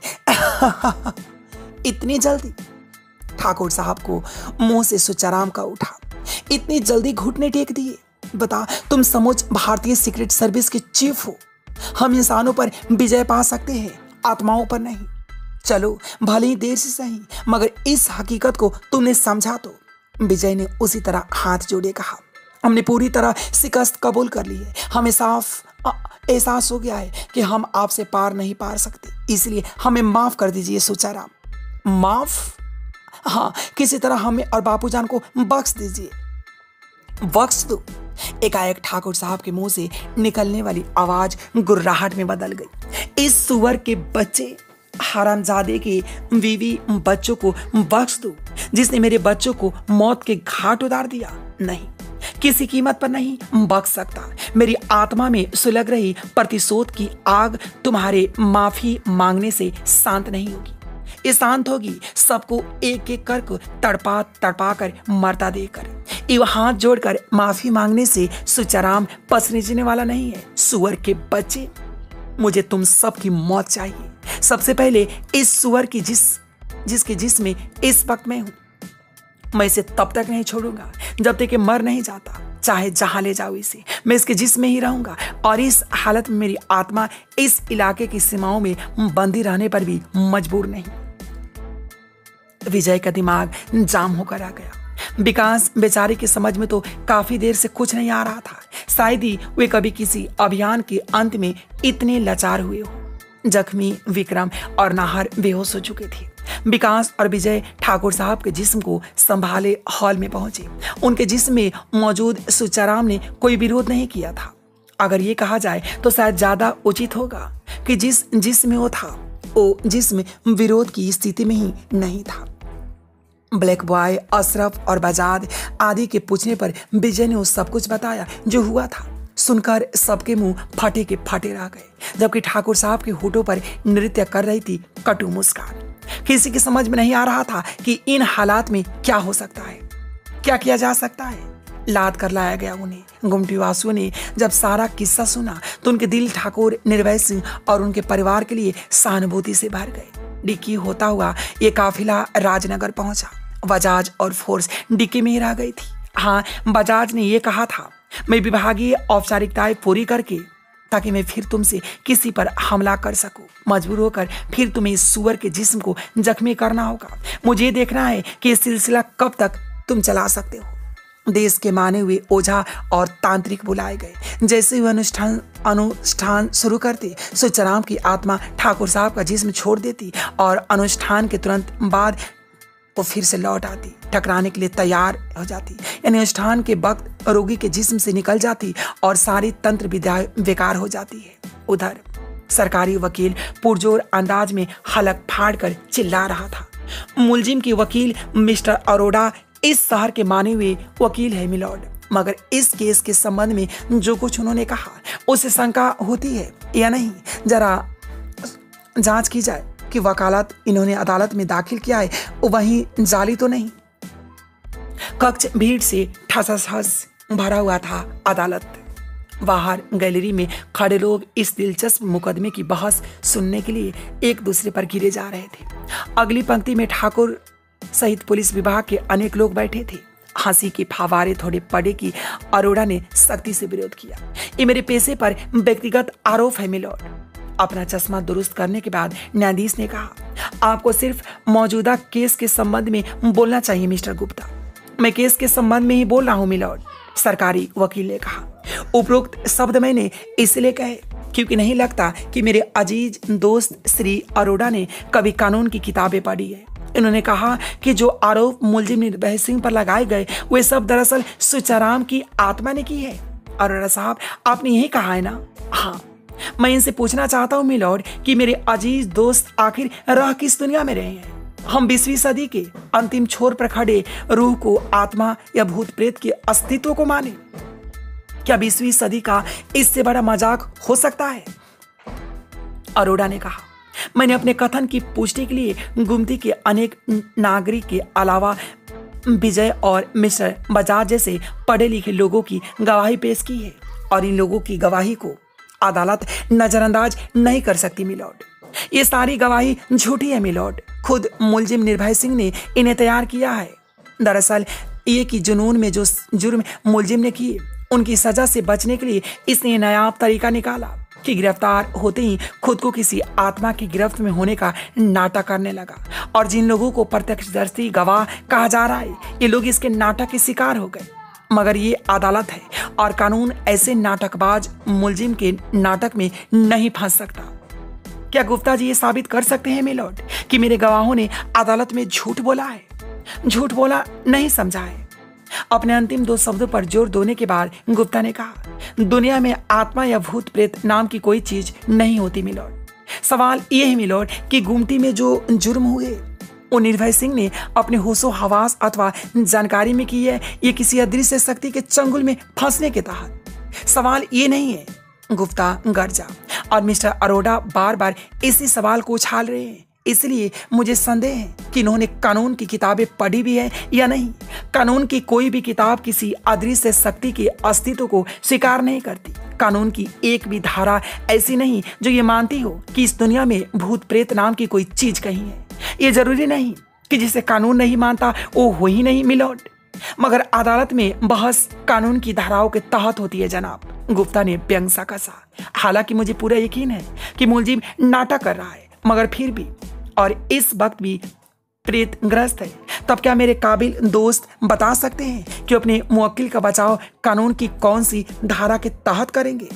इतनी जल्दी? ठाकुर साहब को मुंह से सुचाराम का उठा। इतनी जल्दी घुटने टेक दिए? बता, तुम समूच भारतीय सीक्रेट सर्विस के चीफ हो। हम इंसानों पर विजय पा सकते हैं, आत्माओं पर नहीं। चलो भले ही देर से सही, मगर इस हकीकत को तुमने समझा तो? विजय ने उसी तरह हाथ जोड़े कहा, हमने पूरी तरह शिकस्त कबूल कर ली है। हमें साफ एहसास हो गया है कि हम आपसे पार नहीं पार सकते, इसलिए हमें माफ कर दीजिए सुचाराम। माफ? हाँ, किसी तरह हमें और बापूजान को बख्श दीजिए। बख्श दो? एकाएक ठाकुर साहब के मुंह से निकलने वाली आवाज गुर्राहट में बदल गई। इस सुअर के बच्चे, हरामजादे के बीवी बच्चों को बख्श दो, जिसने मेरे बच्चों को मौत के घाट उतार दिया? नहीं, किसी कीमत पर नहीं बख्श सकता। मेरी आत्मा में सुलग रही प्रतिशोध की आग तुम्हारे माफी मांगने से शांत नहीं होगी। ये शांत होगी सबको एक एक कर तड़पा तड़पा कर मरता देकर। ये हाथ जोड़कर माफी मांगने से सुचाराम पसरीजने वाला नहीं है। सुअर के बच्चे, मुझे तुम सबकी मौत चाहिए। सबसे पहले इस सुअर की जिसके जिस्म इस वक्त मैं हूं, मैं इसे तब तक नहीं छोड़ूंगा जब तक कि मर नहीं जाता। चाहे जहां ले जाओ इसे, मैं इसके जिस्म में ही रहूंगा। और इस हालत में मेरी आत्मा इस इलाके की सीमाओं में बंदी रहने पर भी मजबूर नहीं। विजय का दिमाग जाम होकर आ गया। विकास बेचारे की समझ में तो काफी देर से कुछ नहीं आ रहा था। शायद ही वे कभी किसी अभियान के अंत में इतने लाचार हुए हो। जख्मी विक्रम और नाहर बेहोश हो चुके थे। विकास और विजय ठाकुर साहब के जिस्म को संभाले हॉल में पहुंचे। उनके जिस्म में मौजूद सुचाराम ने कोई विरोध नहीं किया था। अगर ये कहा जाए तो शायद ज्यादा उचित होगा कि जिसमें वो था, वो जिसमें विरोध की स्थिति में ही नहीं था। ब्लैक बॉय, अशरफ और बजाद आदि के पूछने पर विजय ने वो सब कुछ बताया जो हुआ था। सुनकर सबके मुंह फटे के फटे रह गए, जबकि ठाकुर साहब के होठों पर नृत्य कर रही थी कटु मुस्कान। किसी की समझ में नहीं आ रहा था कि इन हालात में क्या हो सकता है, क्या किया जा सकता है। लाद कर लाया गया उन्हें। गुमटी वासुओं ने जब सारा किस्सा सुना तो उनके दिल ठाकुर निर्भय सिंह और उनके परिवार के लिए सहानुभूति से भर गए। डिक्की होता हुआ ये काफिला राजनगर पहुंचा। बजाज और फोर्स डिक्की में ही रह गई थी। हाँ, बजाज ने यह कहा था, मैं विभागीय औपचारिकताएं पूरी करके ताकि मैं फिर तुमसे किसी पर हमला कर सकूं। मजबूर होकर फिर तुम्हें इस सुअर के जिस्म को जख्मी करना होगा। मुझे देखना है कि यह सिलसिला कब तक तुम चला सकते हो। देश के माने हुए ओझा और तांत्रिक बुलाए गए। जैसे ही अनुष्ठान शुरू करते, सुचाराम की आत्मा ठाकुर साहब का जिस्म छोड़ देती और अनुष्ठान के तुरंत बाद वो फिर से लौट आती, टकराने के लिए तैयार हो जाती। यानी अनुष्ठान के वक्त रोगी के जिस्म से निकल जाती और सारी तंत्र विद्या बेकार हो जाती है। उधर सरकारी वकील पुरजोर अंदाज में हलक फाड़ कर चिल्ला रहा था। मुलजिम की वकील मिस्टर अरोड़ा इस शहर के माने हुए वकील है मिलॉर्ड, मगर इस केस के संबंध में जो कुछ उन्होंने कहा उससे शंका होती है या नहीं, जरा जांच की जाए कि वकालत इन्होंने अदालत में दाखिल किया है वो वहीं जाली तो नहीं। कक्ष भीड़ से ठसाठस भरा हुआ था। अदालत बाहर गैलरी में खड़े लोग इस दिलचस्प मुकदमे की बहस सुनने के लिए एक दूसरे पर गिरे जा रहे थे। अगली पंक्ति में ठाकुर सहित पुलिस विभाग के अनेक लोग बैठे थे। हंसी के फव्वारे थोड़े पड़े कि अरोड़ा ने सख्ती से विरोध किया। ये मेरे पेशे पर व्यक्तिगत आरोप है मिलोड। अपना चश्मा दुरुस्त करने के बाद न्यायाधीश ने कहा, आपको सिर्फ मौजूदा केस के संबंध में बोलना चाहिए मिस्टर गुप्ता। मैं केस के संबंध में ही बोल रहा हूँ मिलोड, सरकारी वकील ने कहा। उपरोक्त शब्द मैंने इसलिए कहे क्योंकि नहीं लगता कि मेरे अजीज दोस्त श्री अरोड़ा ने कभी कानून की किताबें पढ़ी है। इन्होंने कहा कि जो आरोप मुलजिम निर्भय सिंह पर लगाए गए वे सब दरअसल सुचाराम की आत्मा ने की है। अरोड़ा साहब, आपने यही कहा है ना? हाँ। मैं इनसे पूछना चाहता हूँ मिलॉर्ड कि मेरे अजीज दोस्त आखिर रह किस दुनिया में रहे हैं? हम 20वीं सदी के अंतिम छोर पर खड़े रूह को आत्मा या भूत प्रेत के अस्तित्व को माने? क्या 20वीं सदी का इससे बड़ा मजाक हो सकता है? अरोड़ा ने कहा, मैंने अपने कथन की पुष्टि के लिए गुमती के अनेक नागरिक के अलावा विजय और मिस्टर बजाज जैसे पढ़े लिखे लोगों की गवाही पेश की है और इन लोगों की गवाही को अदालत नजरअंदाज नहीं कर सकती मिलॉर्ड। ये सारी गवाही झूठी है मिलॉर्ड। खुद मुलजिम निर्भय सिंह ने इन्हें तैयार किया है। दरअसल ये कि जुनून में जो जुर्म मुलजिम ने किए उनकी सजा से बचने के लिए इसने नायाब तरीका निकाला कि गिरफ्तार होते ही खुद को किसी आत्मा की गिरफ्त में होने का नाटक करने लगा। और जिन लोगों को प्रत्यक्षदर्शी गवाह कहा जा रहा है ये लोग इसके नाटक के शिकार हो गए। मगर ये अदालत है और कानून ऐसे नाटकबाज मुलजिम के नाटक में नहीं फंस सकता। क्या गुप्ता जी ये साबित कर सकते हैं मिलॉर्ड कि मेरे गवाहों ने अदालत में झूठ बोला है? झूठ बोला नहीं समझा है। अपने अंतिम 2 शब्दों पर जोर देने के बाद गुप्ता ने कहा, दुनिया में आत्मा या भूत प्रेत नाम की कोई चीज नहीं होती मिलॉर्ड। सवाल ये है मिलॉर्ड कि गुमती में जो जुर्म हुए वो निर्भय सिंह ने अपने होशो हवास अथवा जानकारी में की है, ये किसी अदृश्य शक्ति के चंगुल में फंसने के तहत? सवाल ये नहीं है। गुप्ता गर्जा और मिस्टर अरोड़ा बार बार इसी सवाल को उछाल रहे हैं। इसलिए मुझे संदेह है कि इन्होंने कानून की किताबें पढ़ी भी है या नहीं। कानून की कोई भी किताब किसी अदृश्य शक्ति के अस्तित्व को स्वीकार नहीं करती। कानून की एक भी धारा ऐसी नहीं जो ये मानती हो कि इस दुनिया में भूत प्रेत नाम की कोई चीज कहीं है। ये जरूरी नहीं कि जिसे कानून नहीं मानता वो हो ही नहीं मिलॉर्ड। मगर अदालत में बहस कानून की धाराओं के तहत होती है जनाब। गुप्ता ने व्यंग सा कसा। हालांकि मुझे पूरा यकीन है कि मुलजिम नाटक कर रहा है, मगर फिर भी और इस वक्त भी प्रेतग्रस्त है। तब क्या मेरे काबिल दोस्त बता सकते हैं कि अपने मुवक्किल का बचाव कानून की कौन सी धारा के तहत करेंगे?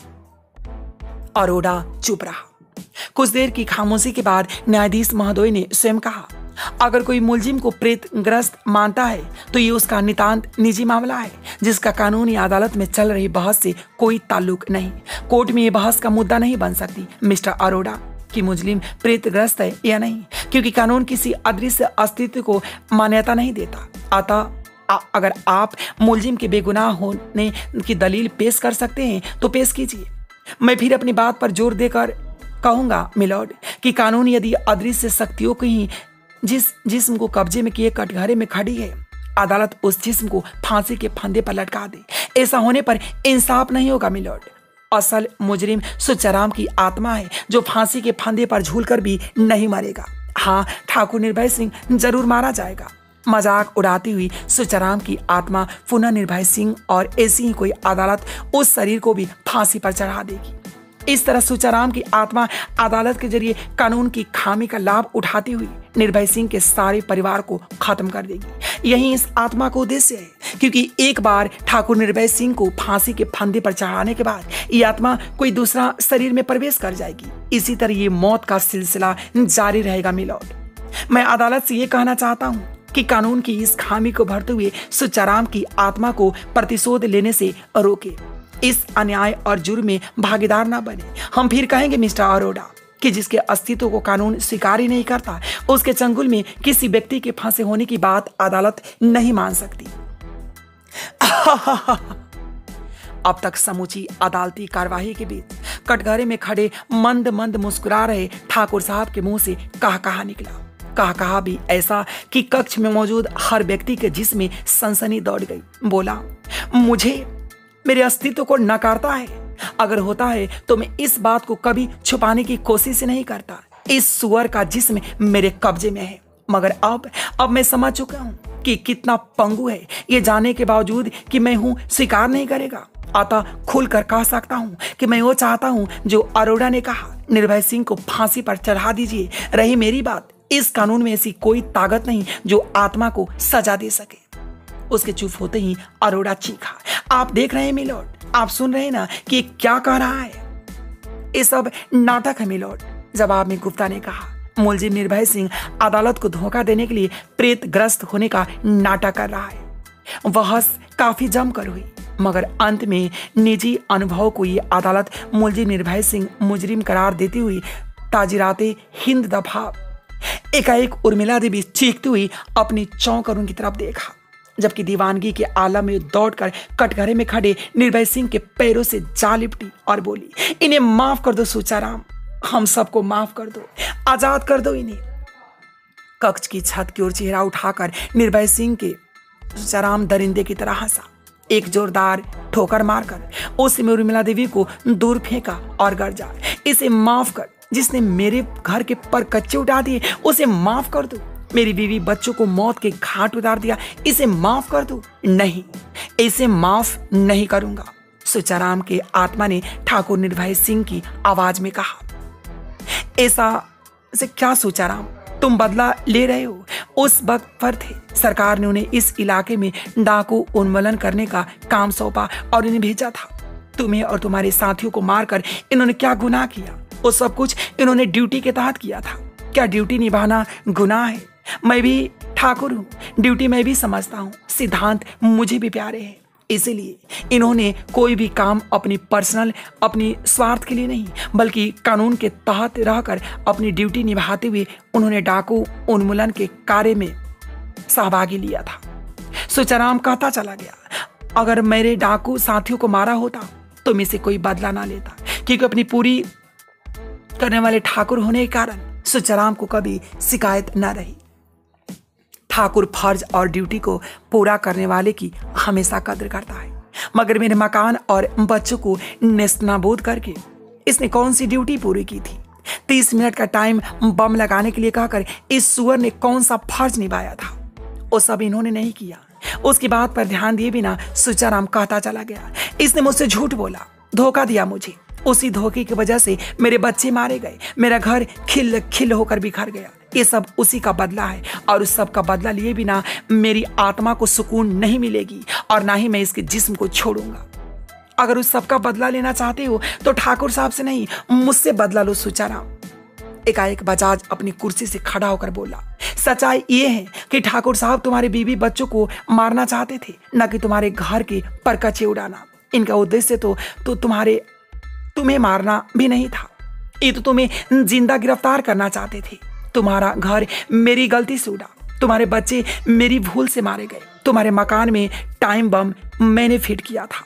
अरोड़ा चुप रहा। कुछ देर की खामोशी के बाद न्यायाधीश महोदय ने स्वयं कहा, अगर कोई मुलजिम को प्रेतग्रस्त मानता है तो ये उसका नितांत निजी मामला है जिसका कानूनी अदालत में चल रही बहस से कोई ताल्लुक नहीं। कोर्ट में ये बहस का मुद्दा नहीं बन सकती मिस्टर अरोड़ा कि मुजरिम प्रेतग्रस्त है या नहीं, क्योंकि कानून किसी अदृश्य अस्तित्व को मान्यता नहीं देता। अतः अगर आप मुलजिम के बेगुनाह होने की दलील पेश कर सकते हैं तो पेश कीजिए। मैं फिर अपनी बात पर जोर देकर कहूंगा मिलॉर्ड कि कानून यदि अदृश्य शक्तियों की ही जिस जिस्म को कब्जे में किए कटघरे में खड़ी है, अदालत उस जिस्म को फांसी के फंदे पर लटका दे। ऐसा होने पर इंसाफ नहीं होगा मिलॉर्ड। असल मुजरिम सुचाराम की आत्मा है जो फांसी के फंदे पर झूलकर भी नहीं मरेगा। हाँ, ठाकुर निर्भय सिंह जरूर मारा जाएगा। मजाक उड़ाती हुई सुचाराम की आत्मा पुनः निर्भय सिंह और ऐसी ही कोई अदालत उस शरीर को भी फांसी पर चढ़ा देगी। इस तरह सुचाराम की आत्मा अदालत के जरिए कानून की खामी का लाभ उठाती हुई निर्भय सिंह के सारे परिवार को खत्म कर देगी। यही इस आत्मा का उद्देश्य है, क्योंकि एक बार ठाकुर निर्भय सिंह को फांसी के फंदे पर चढ़ाने के बाद ये आत्मा कोई दूसरा शरीर में प्रवेश कर जाएगी। इसी तरह ये मौत का सिलसिला जारी रहेगा मिलॉर्ड। मैं अदालत से ये कहना चाहता हूँ कि कानून की इस खामी को भरते हुए सुचाराम की आत्मा को प्रतिशोध लेने से रोके। इस अन्याय और जुर्म में भागीदार ना बने। हम फिर कहेंगे मिस्टर अरोड़ा कि जिसके अस्तित्व को कानून स्वीकार ही नहीं करता उसके चंगुल में किसी व्यक्ति के फांसे होने की बात अदालत नहीं मान सकती। अब तक समूची अदालती कार्यवाही के बीच कटघरे में खड़े मंद मंद मुस्कुरा रहे ठाकुर साहब के मुंह से कहा निकला। कहा भी ऐसा कि कक्ष में मौजूद हर व्यक्ति के जिस्म में सनसनी दौड़ गई। बोला, मुझे मेरे अस्तित्व को नकारता है। अगर होता है तो मैं इस बात को कभी छुपाने की कोशिश नहीं करता। इस सुअर का जिस्म मेरे कब्जे में है, मगर अब मैं समझ चुका हूं कि कितना पंगु है। ये जानने के बावजूद कि मैं हूं स्वीकार नहीं करेगा। अतः खुलकर कह सकता हूं कि मैं वो चाहता हूं जो अरोड़ा ने कहा, निर्भय सिंह को फांसी पर चढ़ा दीजिए। रही मेरी बात, इस कानून में ऐसी कोई ताकत नहीं जो आत्मा को सजा दे सके। उसके चुप होते ही अरोड़ा चीखा, आप देख रहे हैं मिलोड, आप सुन रहे हैं ना कि क्या कह रहा है? ये सब नाटक है मिलोड। जवाब में गुप्ता ने कहा, मुलजिम निर्भय सिंह अदालत को धोखा देने के लिए प्रेतग्रस्त होने का नाटक कर रहा है। बहस काफी जमकर हुई, मगर अंत में निजी अनुभव को ये अदालत मुलजिम निर्भय सिंह मुजरिम करार देती हुई ताजिराते हिंद दफा एकाएक उर्मिला देवी चीखती हुई अपनी चौकरों की तरफ देखा, जबकि दीवानगी के आलम में दौड़कर कटघरे में खड़े निर्भय सिंह के पैरों से जा लिपटी और बोली, इन्हें माफ कर दो सूचाराम, हम सबको माफ कर दो, आजाद कर दो इन्हें। कक्ष की छत की ओर चेहरा उठाकर निर्भय सिंह के सूचाराम दरिंदे की तरह हंसा। एक जोरदार ठोकर मारकर उसने उर्मिला देवी को दूर फेंका और गरजा, इसे माफ कर, जिसने मेरे घर के पर कच्चे उठा दिए उसे माफ कर दो। मेरी बीवी बच्चों को मौत के घाट उतार दिया, इसे माफ कर दो। नहीं, इसे माफ नहीं करूंगा। सूचाराम के आत्मा ने ठाकुर निर्भय सिंह की आवाज में कहा, ऐसा से क्या सूचाराम, तुम बदला ले रहे हो? उस वक्त पर थे, सरकार ने उन्हें इस इलाके में डाकू उन्मूलन करने का काम सौंपा और इन्हें भेजा था। तुम्हें और तुम्हारे साथियों को मारकर इन्होंने क्या गुनाह किया? वो सब कुछ इन्होंने ड्यूटी के तहत किया था। क्या ड्यूटी निभाना गुनाह है? मैं भी ठाकुर हूँ, ड्यूटी मैं भी समझता हूँ, सिद्धांत मुझे भी प्यारे हैं। इसीलिए इन्होंने कोई भी काम अपनी स्वार्थ के लिए नहीं, बल्कि कानून के तहत रहकर अपनी ड्यूटी निभाते हुए उन्होंने डाकू उन्मूलन के कार्य में सहभागी लिया था। सूचाराम कहता चला गया, अगर मेरे डाकू साथियों को मारा होता तो मैं से कोई बदला ना लेता, क्योंकि अपनी पूरी करने वाले ठाकुर होने के कारण सूचाराम को कभी शिकायत न रही। ठाकुर फर्ज और ड्यूटी को पूरा करने वाले की हमेशा कद्र करता है, मगर मेरे मकान और बच्चों को नेस्तनाबूद करके इसने कौन सी ड्यूटी पूरी की थी? 30 मिनट का टाइम बम लगाने के लिए कहकर इस सुअर ने कौन सा फर्ज निभाया था? वो सब इन्होंने नहीं किया। उसकी बात पर ध्यान दिए बिना सूचाराम कहता चला गया, इसने मुझसे झूठ बोला, धोखा दिया मुझे। उसी धोखे की वजह से मेरे बच्चे मारे गए, मेरा घर खिल खिल होकर बिखर गया। ये सब उसी का बदला है, और उस सब का बदला लिए बिना मेरी आत्मा को सुकून नहीं मिलेगी, और ना ही मैं इसके जिस्म को छोड़ूंगा। अगर उस सब का बदला लेना चाहते हो तो ठाकुर साहब से नहीं, मुझसे बदला लो सूचाराम। एकाएक बजाज अपनी कुर्सी से खड़ा होकर बोला, सच्चाई ये है कि ठाकुर साहब तुम्हारे बीवी बच्चों को मारना चाहते थे, न कि तुम्हारे घर के परकचे उड़ाना। इनका उद्देश्य तो तुम्हें मारना भी नहीं था, ये तो तुम्हें जिंदा गिरफ्तार करना चाहते थे। तुम्हारा घर मेरी गलती से उड़ा, तुम्हारे बच्चे मेरी भूल से मारे गए, तुम्हारे मकान में टाइम बम मैंने फिट किया था।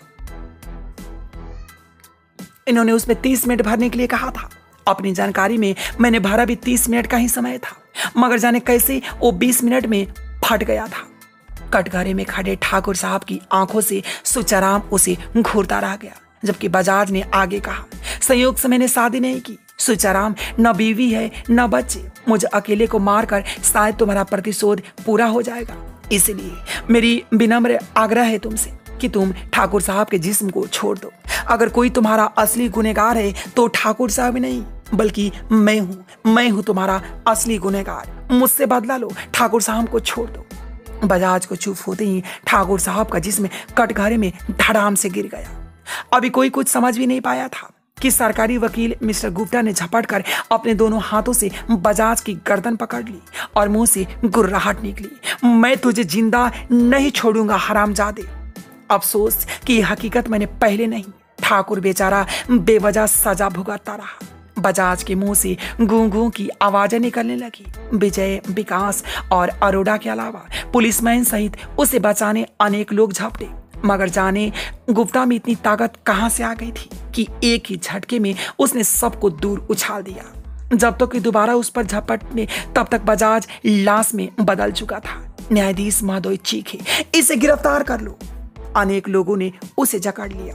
इन्होंने उसमें 30 मिनट भरने के लिए कहा था। अपनी जानकारी में मैंने भरा भी 30 मिनट का ही समय था, मगर जाने कैसे वो 20 मिनट में फट गया था। कटघरे में खड़े ठाकुर साहब की आंखों से सूचाराम उसे घूरता रह गया, जबकि बजाज ने आगे कहा, संयोग से मैंने शादी नहीं की सूचाराम, न बीवी है न बच्चे, मुझे अकेले को मारकर शायद तुम्हारा प्रतिशोध पूरा हो जाएगा। इसलिए मेरी विनम्र आग्रह है तुमसे कि तुम ठाकुर साहब के जिस्म को छोड़ दो। अगर कोई तुम्हारा असली गुनहगार है तो ठाकुर साहब नहीं, बल्कि मैं हूं तुम्हारा असली गुनहगार। मुझसे बदला लो, ठाकुर साहब को छोड़ दो। बजाज को चुप होते ही ठाकुर साहब का जिस्म कटघरे में धड़ाम से गिर गया। अभी कोई कुछ समझ भी नहीं पाया था कि सरकारी वकील मिस्टर गुप्ता ने झपट कर अपने दोनों हाथों से बजाज की गर्दन पकड़ ली और मुंह से गुर्राहट निकली, मैं तुझे जिंदा नहीं छोड़ूंगा हरामजादे। अफसोस कि यह हकीकत मैंने पहले नहीं। ठाकुर बेचारा बेवजह सजा भुगतता रहा। बजाज के मुंह से गूं गूं की आवाजें निकलने लगी। विजय, विकास और अरोड़ा के अलावा पुलिसमैन सहित उसे बचाने अनेक लोग झपटे, मगर जाने गुप्ता में इतनी ताकत कहां से आ गई थी। कि एक ही झटके में उसने सबको दूर उछाल दिया। जब तक कि दोबारा उस पर झपटने तब तक बजाज लाश में बदल चुका था। न्यायाधीश महोदय चीखे, इसे गिरफ्तार कर लो। अनेक लोगों ने उसे जकड़ लिया।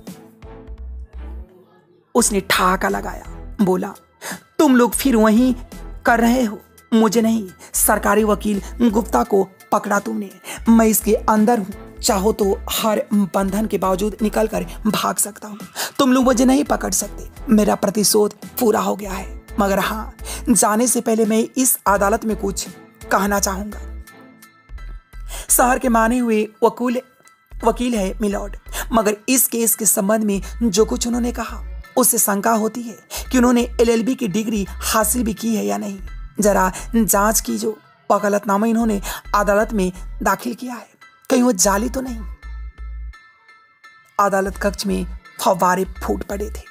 उसने ठहाका लगाया, बोला, तुम लोग फिर वहीं कर रहे हो, मुझे नहीं, सरकारी वकील गुप्ता को पकड़ा तुमने। मैं इसके अंदर हूं, चाहो तो हर बंधन के बावजूद निकलकर भाग सकता हूं। तुम लोग मुझे नहीं पकड़ सकते। मेरा प्रतिशोध पूरा हो गया है। मगर हाँ, जाने से पहले मैं इस अदालत में कुछ कहना चाहूंगा। शहर के माने हुए वकील है मिलॉर्ड, मगर इस केस के संबंध में जो कुछ उन्होंने कहा उससे शंका होती है कि उन्होंने एलएलबी की डिग्री हासिल भी की है या नहीं। जरा जांच की जो वकालतनामा इन्होंने अदालत में दाखिल किया है, कहीं वो जाली तो नहीं। अदालत कक्ष में फव्वारे फूट पड़े थे।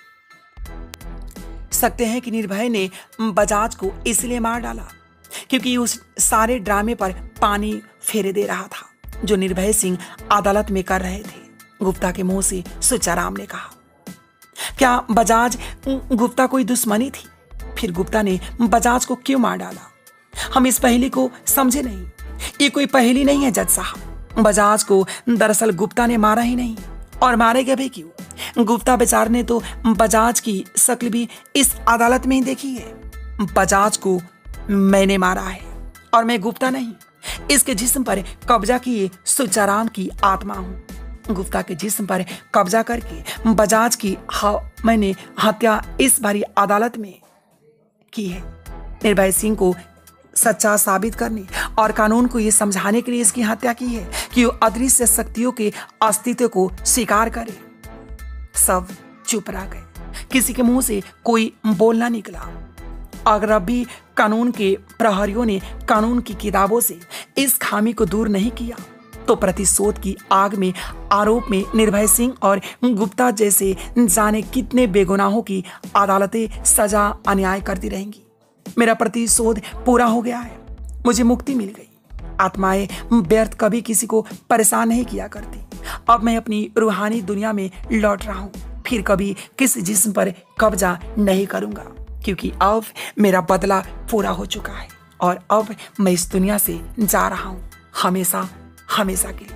सकते हैं कि निर्भय ने बजाज को इसलिए मार डाला क्योंकि उस सारे ड्रामे पर पानी फेरे दे रहा था जो निर्भय सिंह अदालत में कर रहे थे। गुप्ता के मुंह से सुचाराम ने कहा, क्या बजाज गुप्ता कोई दुश्मनी थी? फिर गुप्ता ने बजाज को क्यों मार डाला? हम इस पहेली को समझे नहीं। ये कोई पहेली नहीं है जज साहब। बजाज को दरअसल गुप्ता ने मारा ही नहीं, और मारेगा भी क्यों? गुप्ता बेचारे ने तो बजाज की शक्ल भी इस अदालत में ही देखी है। बजाज को मैंने मारा है और मैं गुप्ता नहीं, इसके जिस्म पर कब्जा किए सुचाराम की आत्मा हूं। गुप्ता के जिस्म पर कब्जा करके बजाज की मैंने हत्या इस भरी अदालत में की है। निर्भय सिंह को सच्चा साबित करने और कानून को यह समझाने के लिए इसकी हत्या की है कि वो अदृश्य शक्तियों के अस्तित्व को स्वीकार करे। सब चुप रह गए। किसी के मुंह से कोई बोलना निकला। अगर अब भी कानून के प्रहरियों ने कानून की किताबों से इस खामी को दूर नहीं किया तो प्रतिशोध की आग में आरोप में निर्भय सिंह और गुप्ता जैसे जाने कितने बेगुनाहों की अदालतें सजा अन्याय करती रहेंगी। मेरा प्रतिशोध पूरा हो गया है, मुझे मुक्ति मिल गई। आत्माएं व्यर्थ कभी किसी को परेशान नहीं किया करती। अब मैं अपनी रूहानी दुनिया में लौट रहा हूं, फिर कभी किस जिस्म पर कब्जा नहीं करूंगा, क्योंकि अब मेरा बदला पूरा हो चुका है और अब मैं इस दुनिया से जा रहा हूं, हमेशा हमेशा के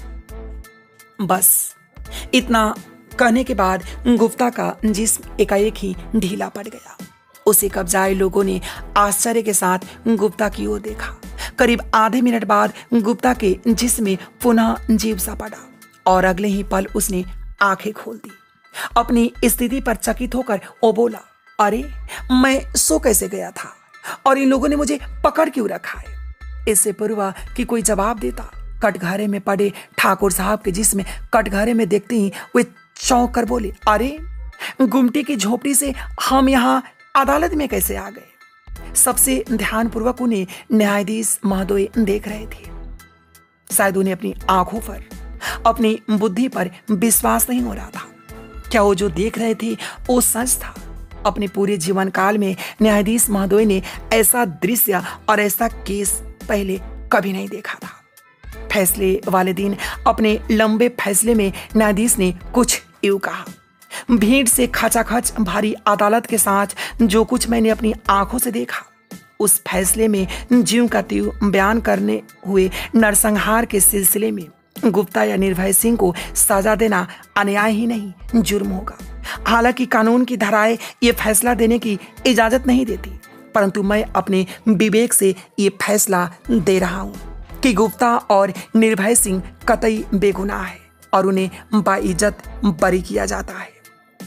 लिए। बस इतना कहने के बाद गुप्ता का जिस्म एकाएक ही ढीला पड़ गया। उसे कब्जाए लोगों ने आश्चर्य के साथ गुप्ता की ओर देखा। करीब आधे मिनट बाद गुप्ता के जिस्म में पुनः जीव सा पड़ा और अगले ही पल उसने आंखें खोल दी। अपनी स्थिति पर चकित होकर वो बोला, अरे मैं सो कैसे गया था और इन लोगों ने मुझे पकड़ क्यों रखा है? इससे पूर्व कि कोई जवाब देता, कटघरे में पड़े ठाकुर साहब के जिस्म कटघरे में देखते ही वे चौंक कर बोले, अरे गुमटी की झोपड़ी से हम यहाँ अदालत में कैसे आ गए? सबसे ध्यानपूर्वक उन्हें न्यायाधीश महोदय देख रहे थे। शायद उन्हें अपनी आंखों पर, अपनी बुद्धि पर विश्वास नहीं हो रहा था। क्या वो जो देख रहे थे वो सच था? अपने पूरे जीवन काल में न्यायाधीश महोदय ने ऐसा दृश्य और ऐसा केस पहले कभी नहीं देखा था। फैसले वाले दिन अपने लंबे फैसले में न्यायाधीश ने कुछ यूं कहा, भीड़ से खचाखच भारी अदालत के साथ जो कुछ मैंने अपनी आंखों से देखा, उस फैसले में ज्यों का त्यों बयान करने हुए नरसंहार के सिलसिले में गुप्ता या निर्भय सिंह को सजा देना अन्याय ही नहीं, जुर्म होगा। हालांकि कानून की धाराएं ये फैसला देने की इजाजत नहीं देती, परंतु मैं अपने विवेक से ये फैसला दे रहा हूं कि गुप्ता और निर्भय सिंह कतई बेगुनाह है और उन्हें बाइज्जत बरी किया जाता है।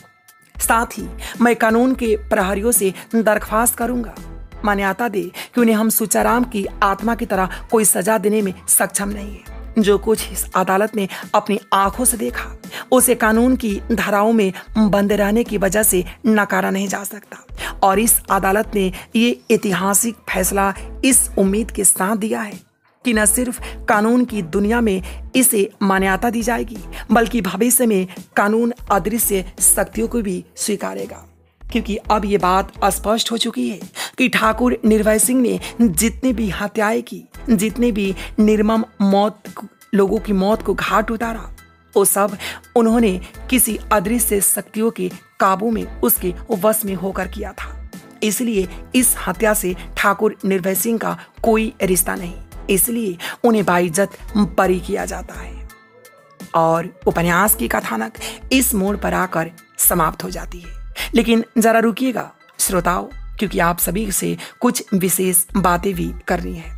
साथ ही मैं कानून के प्रहरियों से दरख्वास्त करूंगा, मान्यता दे कि उन्हें हम सुचाराम की आत्मा की तरह कोई सजा देने में सक्षम नहीं है। जो कुछ इस अदालत ने अपनी आंखों से देखा उसे कानून की धाराओं में बंद रहने की वजह से नकारा नहीं जा सकता, और इस अदालत ने ये ऐतिहासिक फैसला इस उम्मीद के साथ दिया है कि न सिर्फ कानून की दुनिया में इसे मान्यता दी जाएगी, बल्कि भविष्य में कानून अदृश्य शक्तियों को भी स्वीकारेगा। क्योंकि अब ये बात स्पष्ट हो चुकी है कि ठाकुर निर्भय सिंह ने जितनी भी हत्याएं की, जितने भी निर्मम लोगों की मौत को घाट उतारा, वो सब उन्होंने किसी अदृश्य शक्तियों के काबू में उसके वश में होकर किया था। इसलिए इस हत्या से ठाकुर निर्भय सिंह का कोई रिश्ता नहीं, इसलिए उन्हें बाइज्जत बरी किया जाता है। और उपन्यास की कथानक इस मोड़ पर आकर समाप्त हो जाती है। लेकिन जरा रुकिएगा श्रोताओं, क्योंकि आप सभी से कुछ विशेष बातें भी करनी है।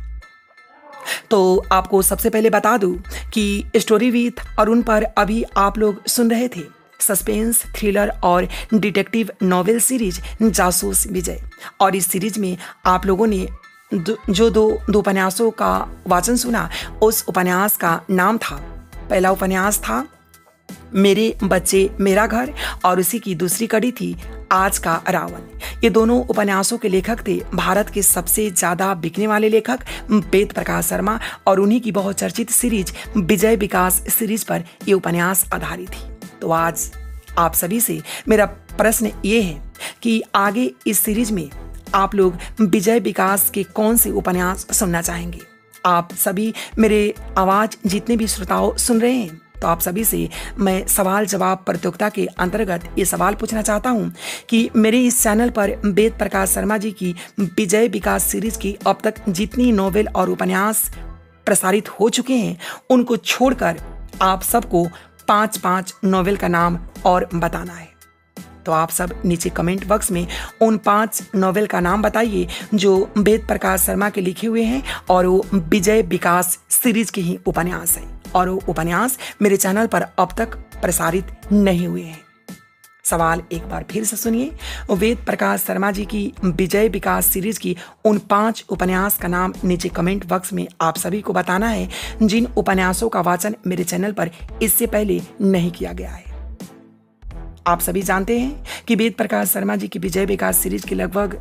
तो आपको सबसे पहले बता दूं कि स्टोरी विथ अरुण पर अभी आप लोग सुन रहे थे सस्पेंस, थ्रिलर और डिटेक्टिव नॉवेल सीरीज जासूस विजय। और इस सीरीज में आप लोगों ने जो दो उपन्यासों का वाचन सुना, उस उपन्यास का नाम था, पहला उपन्यास था मेरे बच्चे मेरा घर, और उसी की दूसरी कड़ी थी आज का रावण। ये दोनों उपन्यासों के लेखक थे भारत के सबसे ज्यादा बिकने वाले लेखक वेद प्रकाश शर्मा, और उन्हीं की बहुचर्चित सीरीज विजय विकास सीरीज पर यह उपन्यास आधारित थी। तो आज आप सभी से मेरा प्रश्न ये है कि आगे इस सीरीज में आप लोग विजय विकास के कौन से उपन्यास सुनना चाहेंगे। आप सभी मेरे आवाज जितने भी श्रोताओं सुन रहे हैं, तो आप सभी से मैं सवाल जवाब प्रतियोगिता के अंतर्गत ये सवाल पूछना चाहता हूँ कि मेरे इस चैनल पर वेद प्रकाश शर्मा जी की विजय विकास सीरीज की अब तक जितनी नॉवेल और उपन्यास प्रसारित हो चुके हैं, उनको छोड़कर आप सबको 5-5 नॉवेल का नाम और बताना है। तो आप सब नीचे कमेंट बॉक्स में उन 5 नॉवेल का नाम बताइए जो वेद प्रकाश शर्मा के लिखे हुए हैं, और वो विजय विकास सीरीज के ही उपन्यास है, और वो उपन्यास मेरे चैनल पर अब तक प्रसारित नहीं हुए हैं। सवाल एक बार फिर से सुनिए। वेद प्रकाश शर्मा जी की विजय विकास सीरीज की उन 5 उपन्यास का नाम नीचे कमेंट बॉक्स में आप सभी को बताना है, जिन उपन्यासों का वाचन मेरे चैनल पर इससे पहले नहीं किया गया है। आप सभी जानते हैं कि वेद प्रकाश शर्मा जी की विजय विकास सीरीज के लगभग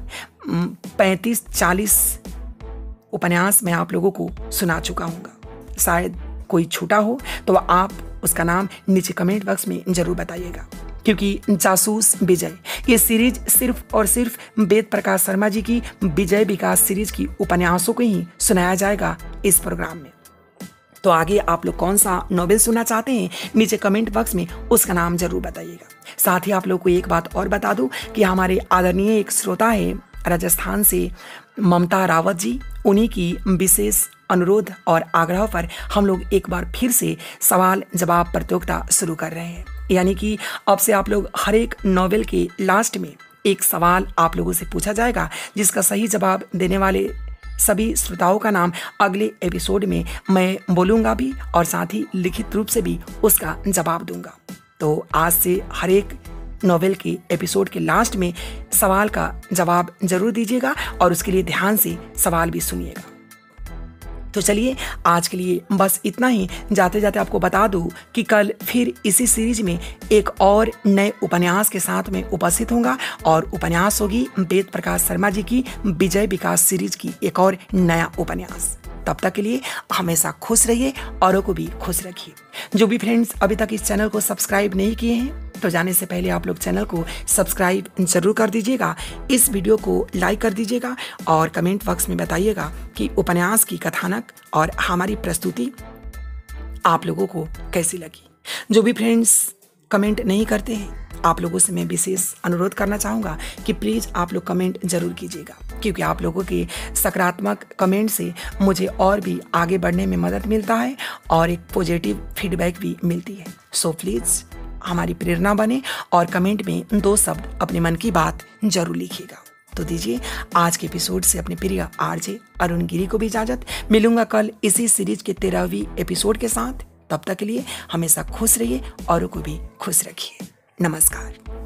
35-40 उपन्यास मैं आप लोगों को सुना चुका हूँ। शायद कोई छूटा हो तो आप उसका नाम नीचे कमेंट बॉक्स में जरूर बताइएगा, क्योंकि जासूस विजय ये सीरीज सिर्फ और सिर्फ वेद प्रकाश शर्मा जी की विजय विकास सीरीज की उपन्यासों को ही सुनाया जाएगा इस प्रोग्राम में। तो आगे आप लोग कौन सा नॉवेल सुनना चाहते हैं, नीचे कमेंट बॉक्स में उसका नाम जरूर बताइएगा। साथ ही आप लोग को एक बात और बता दूं कि हमारे आदरणीय एक श्रोता है राजस्थान से ममता रावत जी, उन्हीं की विशेष अनुरोध और आग्रह पर हम लोग एक बार फिर से सवाल जवाब प्रतियोगिता शुरू कर रहे हैं। यानी कि अब से आप लोग हर एक नॉवेल के लास्ट में एक सवाल आप लोगों से पूछा जाएगा, जिसका सही जवाब देने वाले सभी श्रोताओं का नाम अगले एपिसोड में मैं बोलूंगा भी, और साथ ही लिखित रूप से भी उसका जवाब दूंगा। तो आज से हर एक नॉवेल के एपिसोड के लास्ट में सवाल का जवाब जरूर दीजिएगा, और उसके लिए ध्यान से सवाल भी सुनिएगा। तो चलिए आज के लिए बस इतना ही। जाते जाते आपको बता दूं कि कल फिर इसी सीरीज में एक और नए उपन्यास के साथ में उपस्थित होगा, और उपन्यास होगी वेद प्रकाश शर्मा जी की विजय विकास सीरीज की एक और नया उपन्यास। तब तक के लिए हमेशा खुश रहिए, औरों को भी खुश रखिए। जो भी फ्रेंड्स अभी तक इस चैनल को सब्सक्राइब नहीं किए हैं, तो जाने से पहले आप लोग चैनल को सब्सक्राइब जरूर कर दीजिएगा, इस वीडियो को लाइक कर दीजिएगा, और कमेंट बॉक्स में बताइएगा कि उपन्यास की कथानक और हमारी प्रस्तुति आप लोगों को कैसी लगी। जो भी फ्रेंड्स कमेंट नहीं करते हैं, आप लोगों से मैं विशेष अनुरोध करना चाहूँगा कि प्लीज़ आप लोग कमेंट जरूर कीजिएगा, क्योंकि आप लोगों के सकारात्मक कमेंट से मुझे और भी आगे बढ़ने में मदद मिलता है, और एक पॉजिटिव फीडबैक भी मिलती है। सो प्लीज़ हमारी प्रेरणा बने, और कमेंट में 2 शब्द अपने मन की बात जरूर लिखिएगा। तो दीजिए आज के एपिसोड से अपने प्रिय आरजे अरुण गिरी को भी इजाजत। मिलूंगा कल इसी सीरीज के 13वीं एपिसोड के साथ। तब तक के लिए हमेशा खुश रहिए, औरों को भी खुश रखिए। नमस्कार।